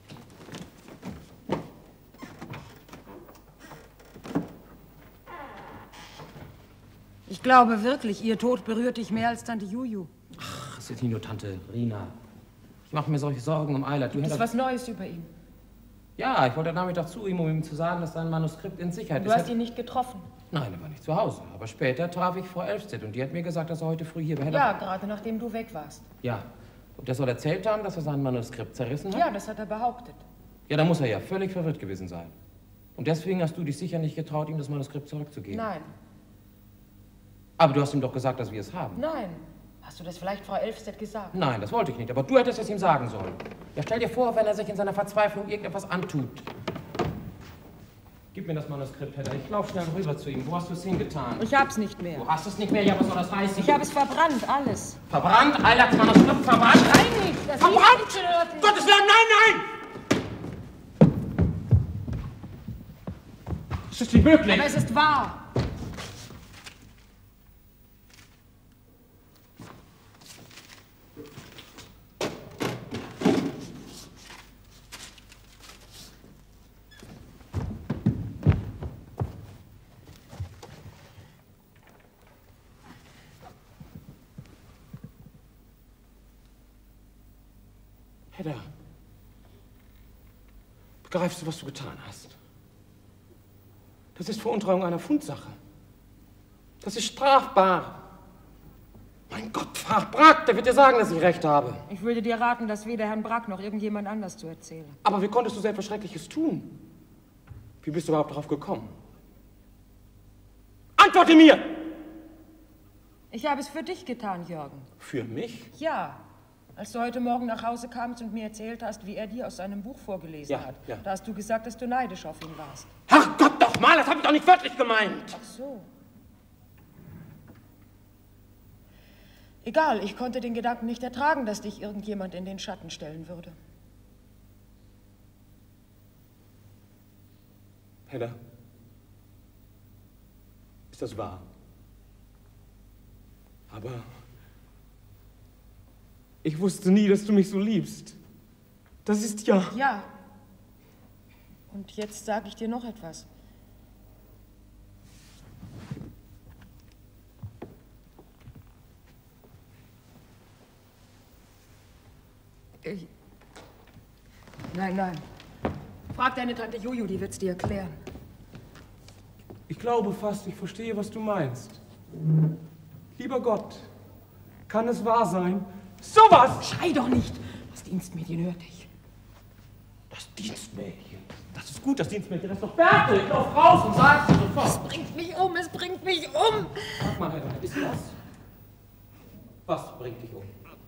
Ich glaube wirklich, Ihr Tod berührt dich mehr als Tante Juju. Ach, es ist nicht nur Tante Rina. Ich mache mir solche Sorgen um Eilert. Gibt es was Neues über ihn? Ja, ich wollte Nachmittag zu ihm, um ihm zu sagen, dass sein Manuskript in Sicherheit ist. Du hast ihn nicht getroffen? Nein, er war nicht zu Hause. Aber später traf ich Frau Elfstedt und die hat mir gesagt, dass er heute früh hier bei Hedda... Ja, gerade nachdem du weg warst. Ja. Und der soll erzählt haben, dass er sein Manuskript zerrissen hat? Ja, das hat er behauptet. Ja, da muss er ja völlig verwirrt gewesen sein. Und deswegen hast du dich sicher nicht getraut, ihm das Manuskript zurückzugeben. Nein. Aber du hast ihm doch gesagt, dass wir es haben. Nein. Hast du das vielleicht Frau Elfstedt gesagt? Nein, das wollte ich nicht. Aber du hättest es ihm sagen sollen. Ja, stell dir vor, wenn er sich in seiner Verzweiflung irgendetwas antut. Gib mir das Manuskript, Hedda. Ich lauf schnell rüber zu ihm. Wo hast du es hingetan? Ich hab's nicht mehr. Du hast es nicht mehr? Ja, was soll das heißen? Ich habe es verbrannt, alles. Verbrannt? Eilerts Manuskript verbrannt? Nein, nicht. Das verbrannt! Gottes Willen, nein, nein! Das ist nicht möglich. Aber es ist wahr. Hedda, begreifst du, was du getan hast? Das ist Veruntreuung einer Fundsache. Das ist strafbar. Mein Gott, frag Brack, der wird dir sagen, dass ich recht habe. Ich würde dir raten, das weder Herrn Brack noch irgendjemand anders zu erzählen. Aber wie konntest du so etwas Schreckliches tun? Wie bist du überhaupt darauf gekommen? Antworte mir! Ich habe es für dich getan, Jürgen. Für mich? Ja. Als du heute Morgen nach Hause kamst und mir erzählt hast, wie er dir aus seinem Buch vorgelesen Ja, hat, ja. da hast du gesagt, dass du neidisch auf ihn warst. Ach Gott, doch mal, das habe ich doch nicht wörtlich gemeint. Ach so. Egal, ich konnte den Gedanken nicht ertragen, dass dich irgendjemand in den Schatten stellen würde. Hedda, ist das wahr? Aber ich wusste nie, dass du mich so liebst. Das ist ja... Ja. Und jetzt sage ich dir noch etwas. Ich... Nein, nein. Frag deine Tante Juju, die wird's dir erklären. Ich glaube fast, ich verstehe, was du meinst. Lieber Gott, kann es wahr sein? Sowas! Schrei doch nicht! Das Dienstmädchen hört dich. Das Dienstmädchen? Das ist gut, das Dienstmädchen. Das ist doch Bertel. Ich lauf raus und sag's dir sofort. Es bringt mich um, es bringt mich um! Sag mal, Hedda, ist das? Was bringt dich um?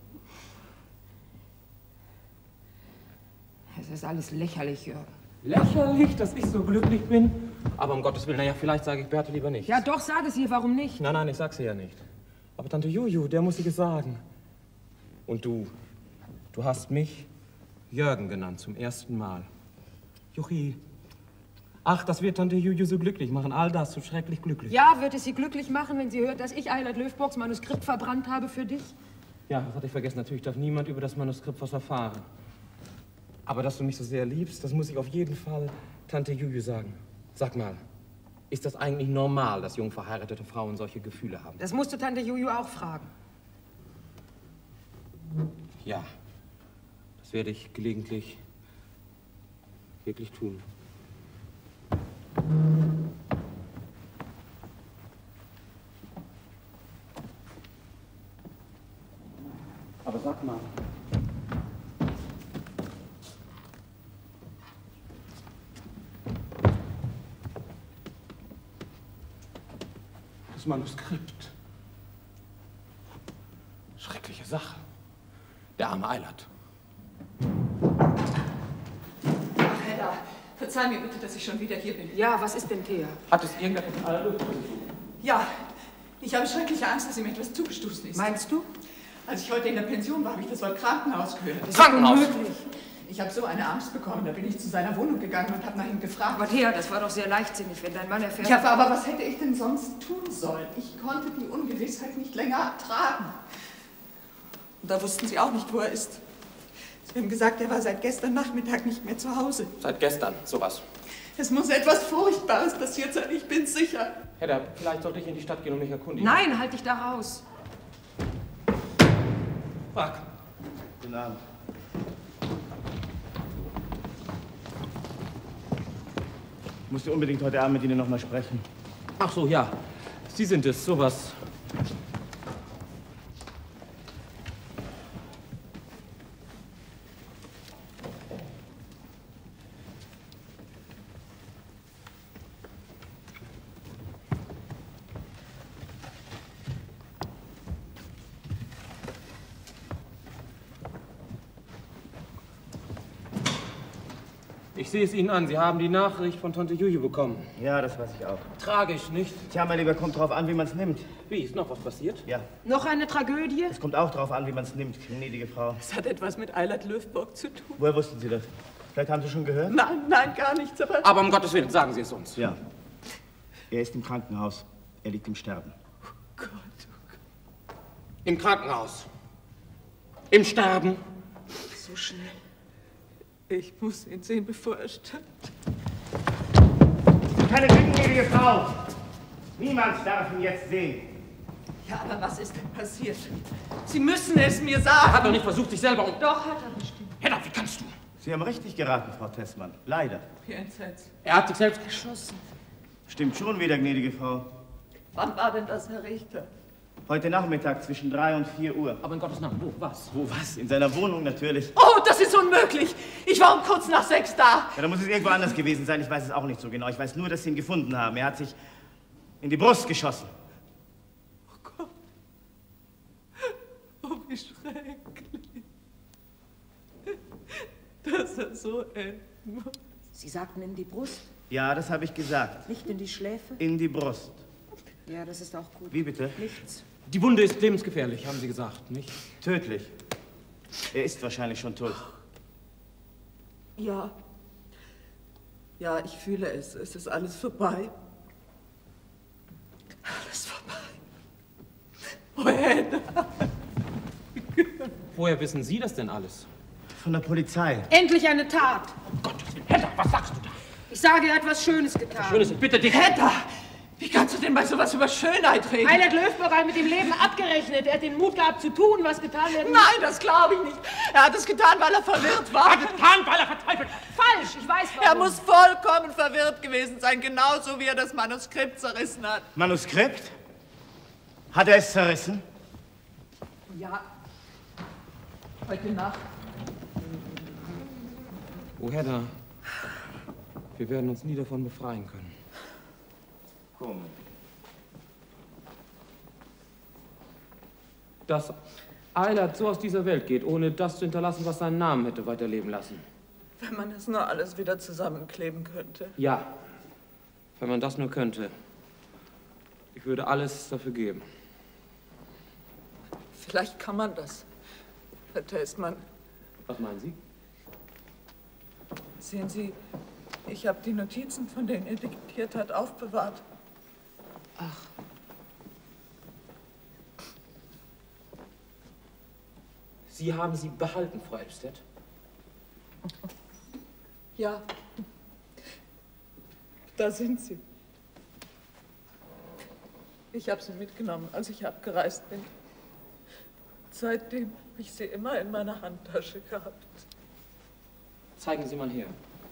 Es ist alles lächerlich, Jürgen. Lächerlich, dass ich so glücklich bin? Aber um Gottes Willen, naja, vielleicht sage ich Bertel lieber nicht. Ja, doch, sag es ihr, warum nicht? Nein, nein, ich sag's ihr ja nicht. Aber Tante Juju, der muss ich es sagen. Und du, du hast mich Jürgen genannt zum ersten Mal. Juchi, Ach, das wird Tante Juju so glücklich machen. All das, so schrecklich glücklich. Ja, wird es sie glücklich machen, wenn sie hört, dass ich Eilert Löwbogs Manuskript verbrannt habe für dich? Ja, das hatte ich vergessen. Natürlich darf niemand über das Manuskript was erfahren. Aber dass du mich so sehr liebst, das muss ich auf jeden Fall Tante Juju sagen. Sag mal, ist das eigentlich normal, dass jung verheiratete Frauen solche Gefühle haben? Das musst du Tante Juju auch fragen. Ja, das werde ich gelegentlich wirklich tun. Aber sag mal. Das Manuskript. Schreckliche Sache. Der arme Eilert. Hedda, verzeih mir bitte, dass ich schon wieder hier bin. Ja, was ist denn, Thea? Hat es irgendwer von Eilert versucht? Ja, ich habe schreckliche Angst, dass ihm etwas zugestoßen ist. Meinst du? Als ich heute in der Pension war, habe ich das Wort Krankenhaus gehört. Das Krankenhaus? Ist unmöglich. Ich habe so eine Angst bekommen, da bin ich zu seiner Wohnung gegangen und habe nach ihm gefragt. Aber Thea, das war doch sehr leichtsinnig, wenn dein Mann erfährt... Ja, aber was hätte ich denn sonst tun sollen? Ich konnte die Ungewissheit nicht länger ertragen. Und da wussten sie auch nicht, wo er ist. Sie haben gesagt, er war seit gestern Nachmittag nicht mehr zu Hause. Seit gestern, sowas. Es muss etwas Furchtbares passiert sein, ich bin sicher. Hedda, vielleicht sollte ich in die Stadt gehen und mich erkundigen. Nein, halt dich da raus. Frag. Guten Abend. Ich musste unbedingt heute Abend mit Ihnen noch mal sprechen. Ach so, ja. Sie sind es, sowas. Ich sehe es Ihnen an. Sie haben die Nachricht von Tante Juju bekommen. Ja, das weiß ich auch. Tragisch, nicht? Tja, mein Lieber, kommt drauf an, wie man es nimmt. Wie, ist noch was passiert? Ja. Noch eine Tragödie? Es kommt auch drauf an, wie man es nimmt, gnädige Frau. Es hat etwas mit Eilert Löwbock zu tun. Woher wussten Sie das? Vielleicht haben Sie schon gehört? Nein, nein, gar nichts, aber... Aber um Gottes Willen, sagen Sie es uns. Ja. Er ist im Krankenhaus. Er liegt im Sterben. Oh Gott, oh Gott. Im Krankenhaus. Im Sterben. So schnell. Ich muss ihn sehen, bevor er stirbt. Keine gnädige Frau! Niemand darf ihn jetzt sehen. Ja, aber was ist denn passiert? Sie müssen es mir sagen. Er hat doch nicht versucht, sich selber um... Doch, hat er bestimmt. Hedda, wie kannst du? Sie haben richtig geraten, Frau Tessmann. Leider. Wie entsetzt. Er hat sich selbst... Geschossen. Stimmt schon wieder, gnädige Frau. Wann war denn das, Herr Richter? Heute Nachmittag zwischen drei und vier Uhr. Aber in Gottes Namen, wo, was? Wo was? In seiner Wohnung natürlich. Oh, das ist unmöglich. Ich war um kurz nach sechs da. Ja, da muss es irgendwo anders gewesen sein. Ich weiß es auch nicht so genau. Ich weiß nur, dass Sie ihn gefunden haben. Er hat sich in die Brust geschossen. Oh Gott. Oh, wie schrecklich. Dass er so enden muss. Sie sagten in die Brust, Ja, das habe ich gesagt. nicht in die Schläfe? In die Brust. Ja, das ist auch gut. Wie bitte? Nichts. Die Wunde ist lebensgefährlich, haben Sie gesagt, nicht? Tödlich. Er ist wahrscheinlich schon tot. Ja. Ja, ich fühle es. Es ist alles vorbei. Alles vorbei. Oh, Hedda. Woher wissen Sie das denn alles? Von der Polizei. Endlich eine Tat. Um Gottes Willen, Hedda, was sagst du da? Ich sage, er hat was Schönes getan. Schönes, bitte dich. Hedda! Wie kannst du denn bei sowas über Schönheit reden? Eilert Löwbock hat mit dem Leben abgerechnet. Er hat den Mut gehabt zu tun, was getan werden muss. Nein, das glaube ich nicht. Er hat es getan, weil er verwirrt war. Er hat es getan, weil er verzweifelt hat. Falsch, ich weiß warum. Er muss vollkommen verwirrt gewesen sein, genauso wie er das Manuskript zerrissen hat. Manuskript? Hat er es zerrissen? Ja. Heute Nacht. Oh, Hedda, wir werden uns nie davon befreien können. Komisch. Dass Eilert so aus dieser Welt geht, ohne das zu hinterlassen, was seinen Namen hätte weiterleben lassen. Wenn man das nur alles wieder zusammenkleben könnte. Ja, wenn man das nur könnte. Ich würde alles dafür geben. Vielleicht kann man das, Herr Testmann. Was meinen Sie? Sehen Sie, Ich habe die Notizen, von denen er diktiert hat, aufbewahrt. Ach. Sie haben sie behalten, Frau Elbstedt? Ja. Da sind sie. Ich habe sie mitgenommen, als ich abgereist bin. Seitdem habe ich sie immer in meiner Handtasche gehabt. Zeigen Sie mal her.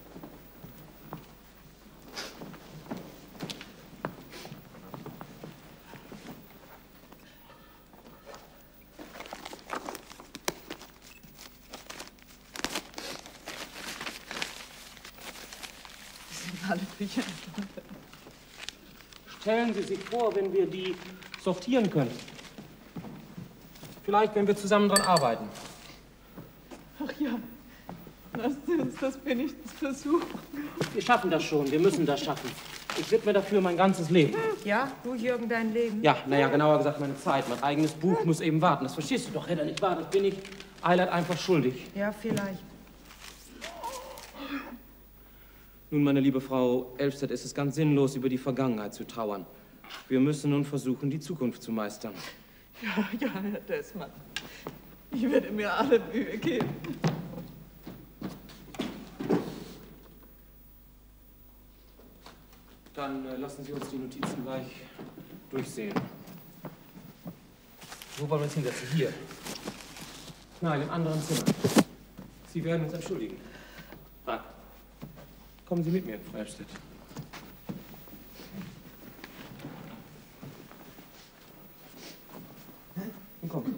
Alle Bücher. Stellen Sie sich vor, wenn wir die sortieren können. Vielleicht, wenn wir zusammen dran arbeiten. Ach ja, lassen Sie uns das wenigstens versuchen. Wir schaffen das schon, wir müssen das schaffen. Ich widme dafür mein ganzes Leben. Ja, du, Jürgen, dein Leben? Ja, naja, genauer gesagt meine Zeit. Mein eigenes Buch muss eben warten. Das verstehst du doch, Hedda, nicht wahr? Das bin ich Eilert einfach schuldig. Ja, vielleicht. Nun, meine liebe Frau Elbstedt, ist es ganz sinnlos, über die Vergangenheit zu trauern. Wir müssen nun versuchen, die Zukunft zu meistern. Ja, ja, Herr Dessmann. Ich werde mir alle Mühe geben. Dann äh, lassen Sie uns die Notizen gleich durchsehen. Wo wollen wir uns hinsetzen? Hier. Nein, im anderen Zimmer. Sie werden uns entschuldigen. Ah. Kommen Sie mit mir, Frau Elbstedt. Nun komm.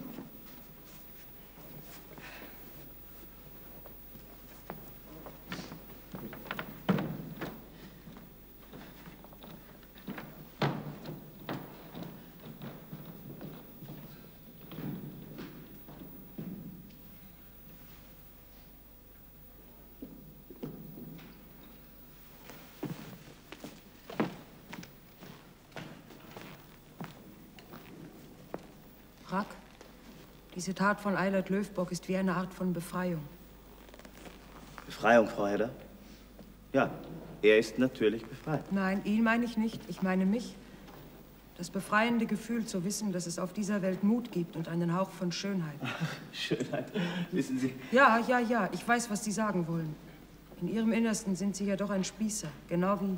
Rack, diese Tat von Eilert Löwbock ist wie eine Art von Befreiung. Befreiung, Frau Hedda? Ja, er ist natürlich befreit. Nein, ihn meine ich nicht. Ich meine mich. Das befreiende Gefühl zu wissen, dass es auf dieser Welt Mut gibt und einen Hauch von Schönheit. Ach, Schönheit, wissen Sie? Ja, ja, ja, ich weiß, was Sie sagen wollen. In Ihrem Innersten sind Sie ja doch ein Spießer, genau wie...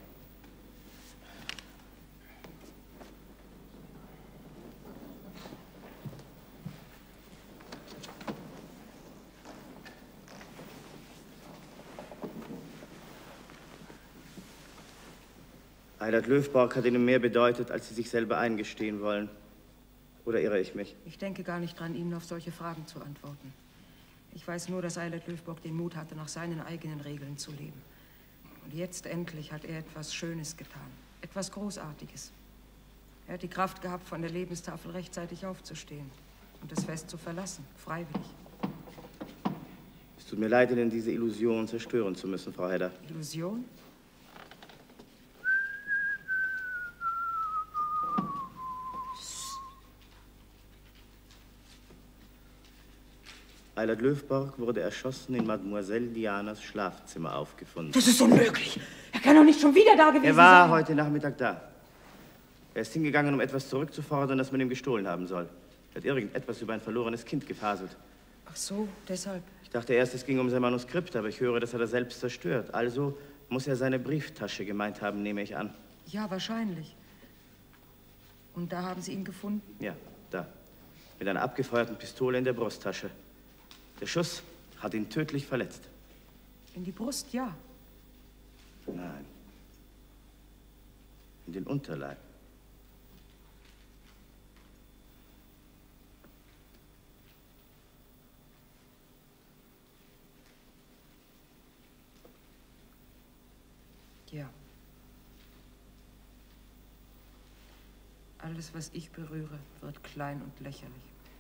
Eilert Löwbock hat Ihnen mehr bedeutet, als Sie sich selber eingestehen wollen. Oder irre ich mich? Ich denke gar nicht dran, Ihnen auf solche Fragen zu antworten. Ich weiß nur, dass Eilert Löwbock den Mut hatte, nach seinen eigenen Regeln zu leben. Und jetzt endlich hat er etwas Schönes getan. Etwas Großartiges. Er hat die Kraft gehabt, von der Lebenstafel rechtzeitig aufzustehen und das Fest zu verlassen, freiwillig. Es tut mir leid, Ihnen diese Illusion zerstören zu müssen, Frau Hedda. Illusion? Eilert Löwbock wurde erschossen in Mademoiselle Dianas Schlafzimmer aufgefunden. Das ist unmöglich. Er kann doch nicht schon wieder da gewesen sein. Er war heute Nachmittag da. Er ist hingegangen, um etwas zurückzufordern, das man ihm gestohlen haben soll. Er hat irgendetwas über ein verlorenes Kind gefaselt. Ach so, deshalb. Ich dachte erst, es ging um sein Manuskript, aber ich höre, das hat er selbst zerstört. Also muss er seine Brieftasche gemeint haben, nehme ich an. Ja, wahrscheinlich. Und da haben Sie ihn gefunden? Ja, da. Mit einer abgefeuerten Pistole in der Brusttasche. Der Schuss hat ihn tödlich verletzt. In die Brust, ja. Nein. In den Unterleib. Ja. Alles, was ich berühre, wird klein und lächerlich.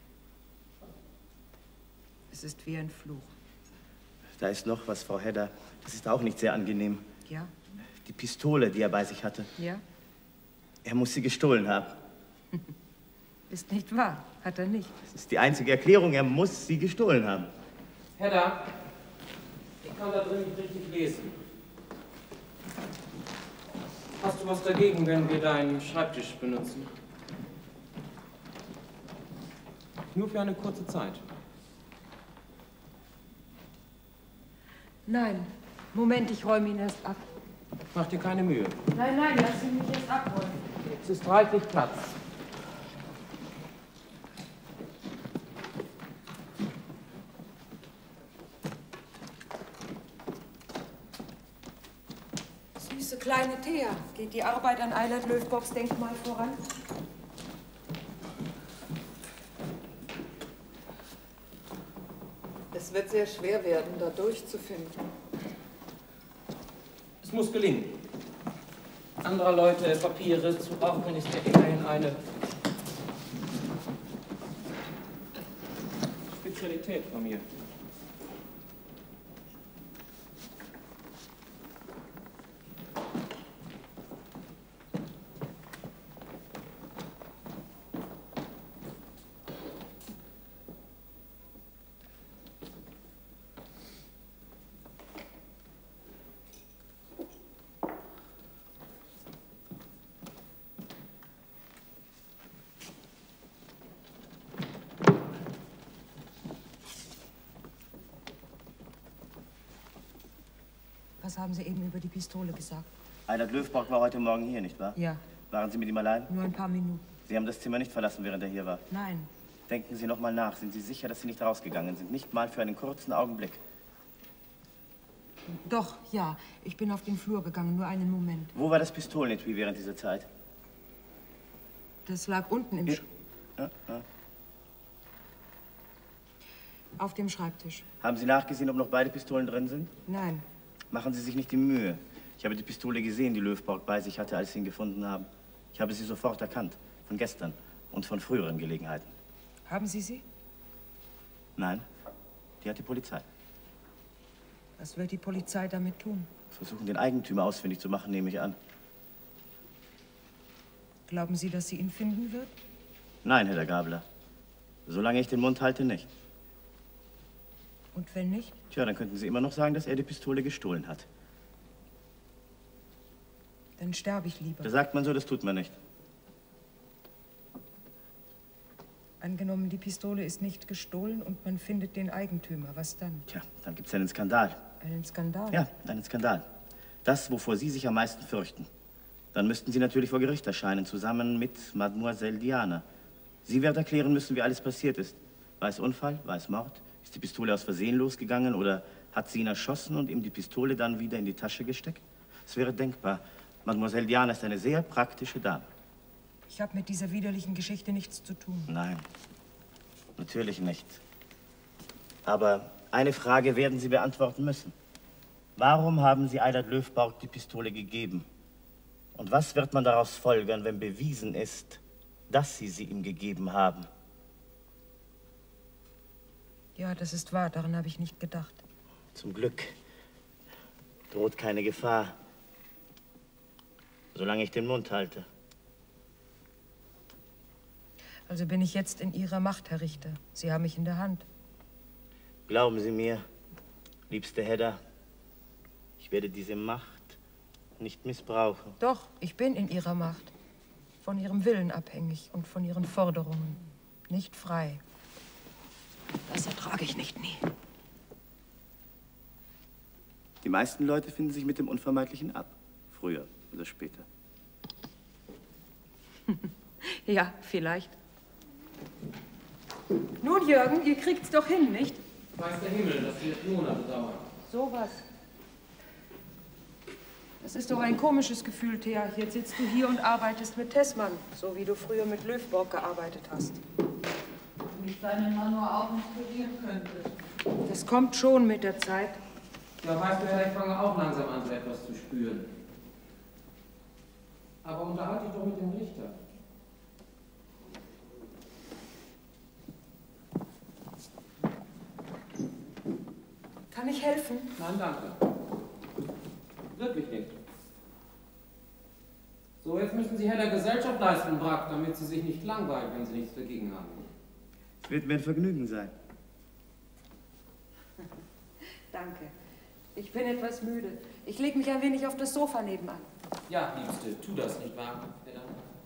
Es ist wie ein Fluch. Da ist noch was, Frau Hedda. Das ist auch nicht sehr angenehm. Ja? Die Pistole, die er bei sich hatte. Ja? Er muss sie gestohlen haben. Ist nicht wahr. Hat er nicht. Das ist die einzige Erklärung. Er muss sie gestohlen haben. Hedda, ich kann da drin nicht richtig lesen. Hast du was dagegen, wenn wir deinen Schreibtisch benutzen? Nur für eine kurze Zeit. Nein. Moment, ich räume ihn erst ab. Mach dir keine Mühe. Nein, nein, lass ihn mich erst abräumen. Jetzt ist reichlich Platz. Süße kleine Thea, geht die Arbeit an Eilert Löwbocks Denkmal voran? Es wird sehr schwer werden, da durchzufinden. Es muss gelingen. Anderer Leute Papiere zu ordnen, ist ja immerhin eine Spezialität von mir. Was haben Sie eben über die Pistole gesagt? Eilert Löwbock war heute Morgen hier, nicht wahr? Ja. Waren Sie mit ihm allein? Nur ein paar Minuten. Sie haben das Zimmer nicht verlassen, während er hier war? Nein. Denken Sie noch mal nach. Sind Sie sicher, dass Sie nicht rausgegangen sind? Nicht mal für einen kurzen Augenblick. Doch, ja. Ich bin auf den Flur gegangen, nur einen Moment. Wo war das Pistolenetui während dieser Zeit? Das lag unten im... Sch Ja, ja. Auf dem Schreibtisch. Haben Sie nachgesehen, ob noch beide Pistolen drin sind? Nein. Machen Sie sich nicht die Mühe. Ich habe die Pistole gesehen, die Löwbock bei sich hatte, als Sie ihn gefunden haben. Ich habe sie sofort erkannt. Von gestern und von früheren Gelegenheiten. Haben Sie sie? Nein, die hat die Polizei. Was wird die Polizei damit tun? Versuchen, den Eigentümer ausfindig zu machen, nehme ich an. Glauben Sie, dass sie ihn finden wird? Nein, Herr der Gabler. Solange ich den Mund halte, nicht. Und wenn nicht? Tja, dann könnten Sie immer noch sagen, dass er die Pistole gestohlen hat. Dann sterbe ich lieber. Da sagt man so, das tut man nicht. Angenommen, die Pistole ist nicht gestohlen und man findet den Eigentümer. Was dann? Tja, dann gibt es einen Skandal. Einen Skandal? Ja, einen Skandal. Das, wovor Sie sich am meisten fürchten. Dann müssten Sie natürlich vor Gericht erscheinen, zusammen mit Mademoiselle Diana. Sie wird erklären müssen, wie alles passiert ist. War es Unfall? War es Mord? Ist die Pistole aus Versehen losgegangen oder hat sie ihn erschossen und ihm die Pistole dann wieder in die Tasche gesteckt? Es wäre denkbar. Mademoiselle Diana ist eine sehr praktische Dame. Ich habe mit dieser widerlichen Geschichte nichts zu tun. Nein, natürlich nicht. Aber eine Frage werden Sie beantworten müssen. Warum haben Sie Eilert Löwbock die Pistole gegeben? Und was wird man daraus folgern, wenn bewiesen ist, dass Sie sie ihm gegeben haben? Ja, das ist wahr. Daran habe ich nicht gedacht. Zum Glück droht keine Gefahr, solange ich den Mund halte. Also bin ich jetzt in Ihrer Macht, Herr Richter. Sie haben mich in der Hand. Glauben Sie mir, liebste Hedda, ich werde diese Macht nicht missbrauchen. Doch, ich bin in Ihrer Macht. Von Ihrem Willen abhängig und von Ihren Forderungen. Nicht frei. Das ertrage ich nicht nie. Die meisten Leute finden sich mit dem Unvermeidlichen ab. Früher oder später. Ja, vielleicht. Nun, Jürgen, ihr kriegt's doch hin, nicht? Weiß der Himmel, das wird Monate dauern. So was. Das ist doch ein komisches Gefühl, Thea. Jetzt sitzt du hier und arbeitest mit Tessmann, so wie du früher mit Löwbock gearbeitet hast. Wenn ich deinen Mann nur auch inspirieren könnte. Das kommt schon mit der Zeit. Ja, weißt du, ich fange auch langsam an, so etwas zu spüren. Aber unterhalte dich doch mit dem Richter. Kann ich helfen? Nein, danke. Wirklich nicht. So, jetzt müssen Sie Herr der Gesellschaft leisten, Brack, damit Sie sich nicht langweilen, wenn Sie nichts dagegen haben. Es wird mir ein Vergnügen sein. Danke. Ich bin etwas müde. Ich lege mich ein wenig auf das Sofa nebenan. Ja, Liebste, tu das, nicht wahr? Bitte.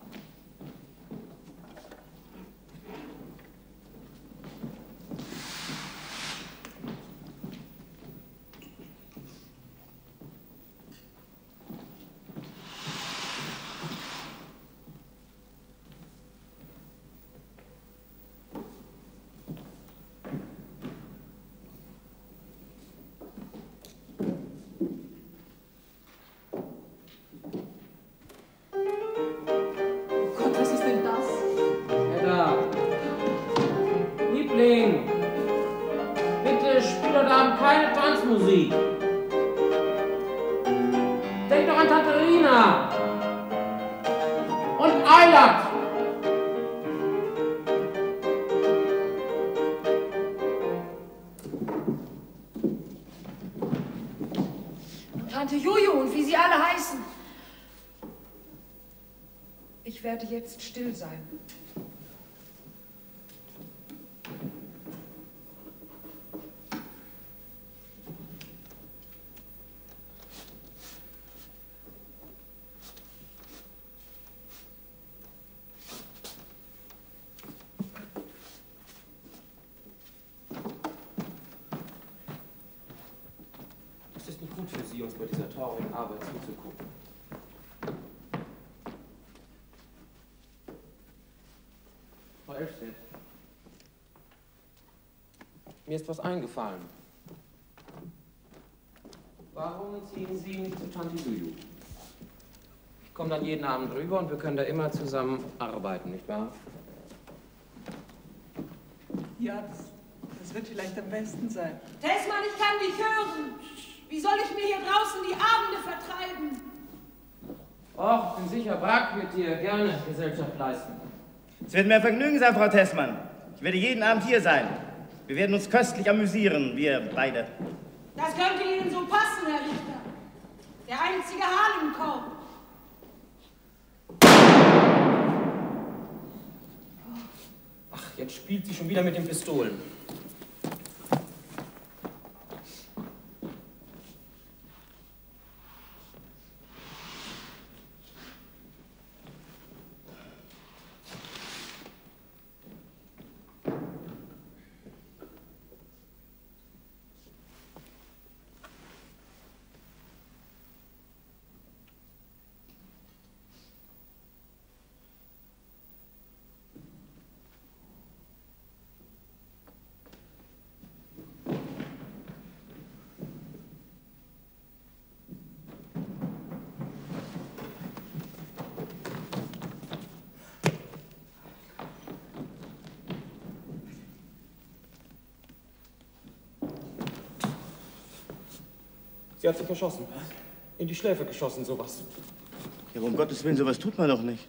Bitte spiel heute Abend keine Tanzmusik. Denk doch an Katharina und Eilert. Und Tante Juju und wie sie alle heißen. Ich werde jetzt still sein. Es ist nicht gut für Sie, uns bei dieser traurigen Arbeit zuzugucken. Frau Elfstedt, mir ist was eingefallen. Warum ziehen Sie nicht zu Tante Juju? Ich komme dann jeden Abend rüber und wir können da immer zusammen arbeiten, nicht wahr? Ja, das, das wird vielleicht am besten sein. Tessmann, ich kann dich hören. Wie soll ich mir hier draußen die Abende vertreiben? Och, ich bin sicher, Brack wird dir gerne Gesellschaft leisten. Es wird mir ein Vergnügen sein, Frau Tessmann. Ich werde jeden Abend hier sein. Wir werden uns köstlich amüsieren, wir beide. Das könnte Ihnen so passen, Herr Richter. Der einzige Hahn im Korb. Ach, jetzt spielt sie schon wieder mit den Pistolen. Sie hat sich erschossen. In die Schläfe geschossen, sowas. Ja, aber um Gottes Willen, sowas tut man doch nicht.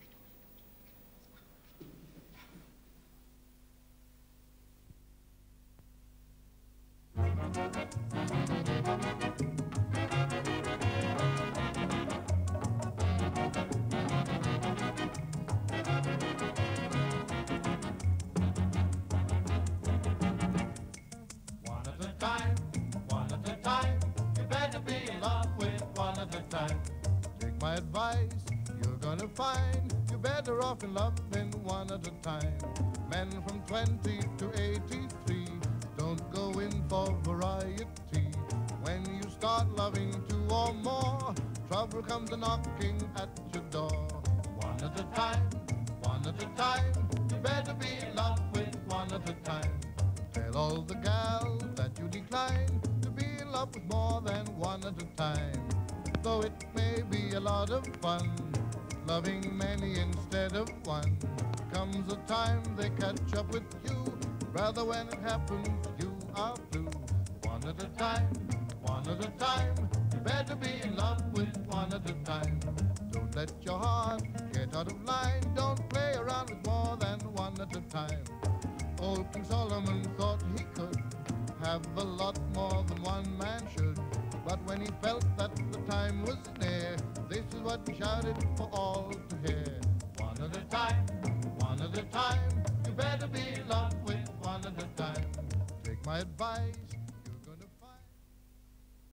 Take my advice, you're gonna find you're better off in loving one at a time. Men from twenty to eighty-three don't go in for variety. When you start loving two or more, trouble comes a-knocking at your door. One at a time, one at a time, you better be in love with one at a time. Tell all the gals that you decline to be in love with more than one at a time. Though it may be a lot of fun, loving many instead of one, comes a time they catch up with you. Rather when it happens, you are blue. One at a time, one at a time, you better be in love with one at a time. Don't let your heart get out of line, don't play around with more than one at a time. Old King Solomon thought he could have a lot more than one man should. But when he felt that the time was near, this is what he shouted for all to hear. One at a time, one at a time, you better be in love with one at a time. Take my advice,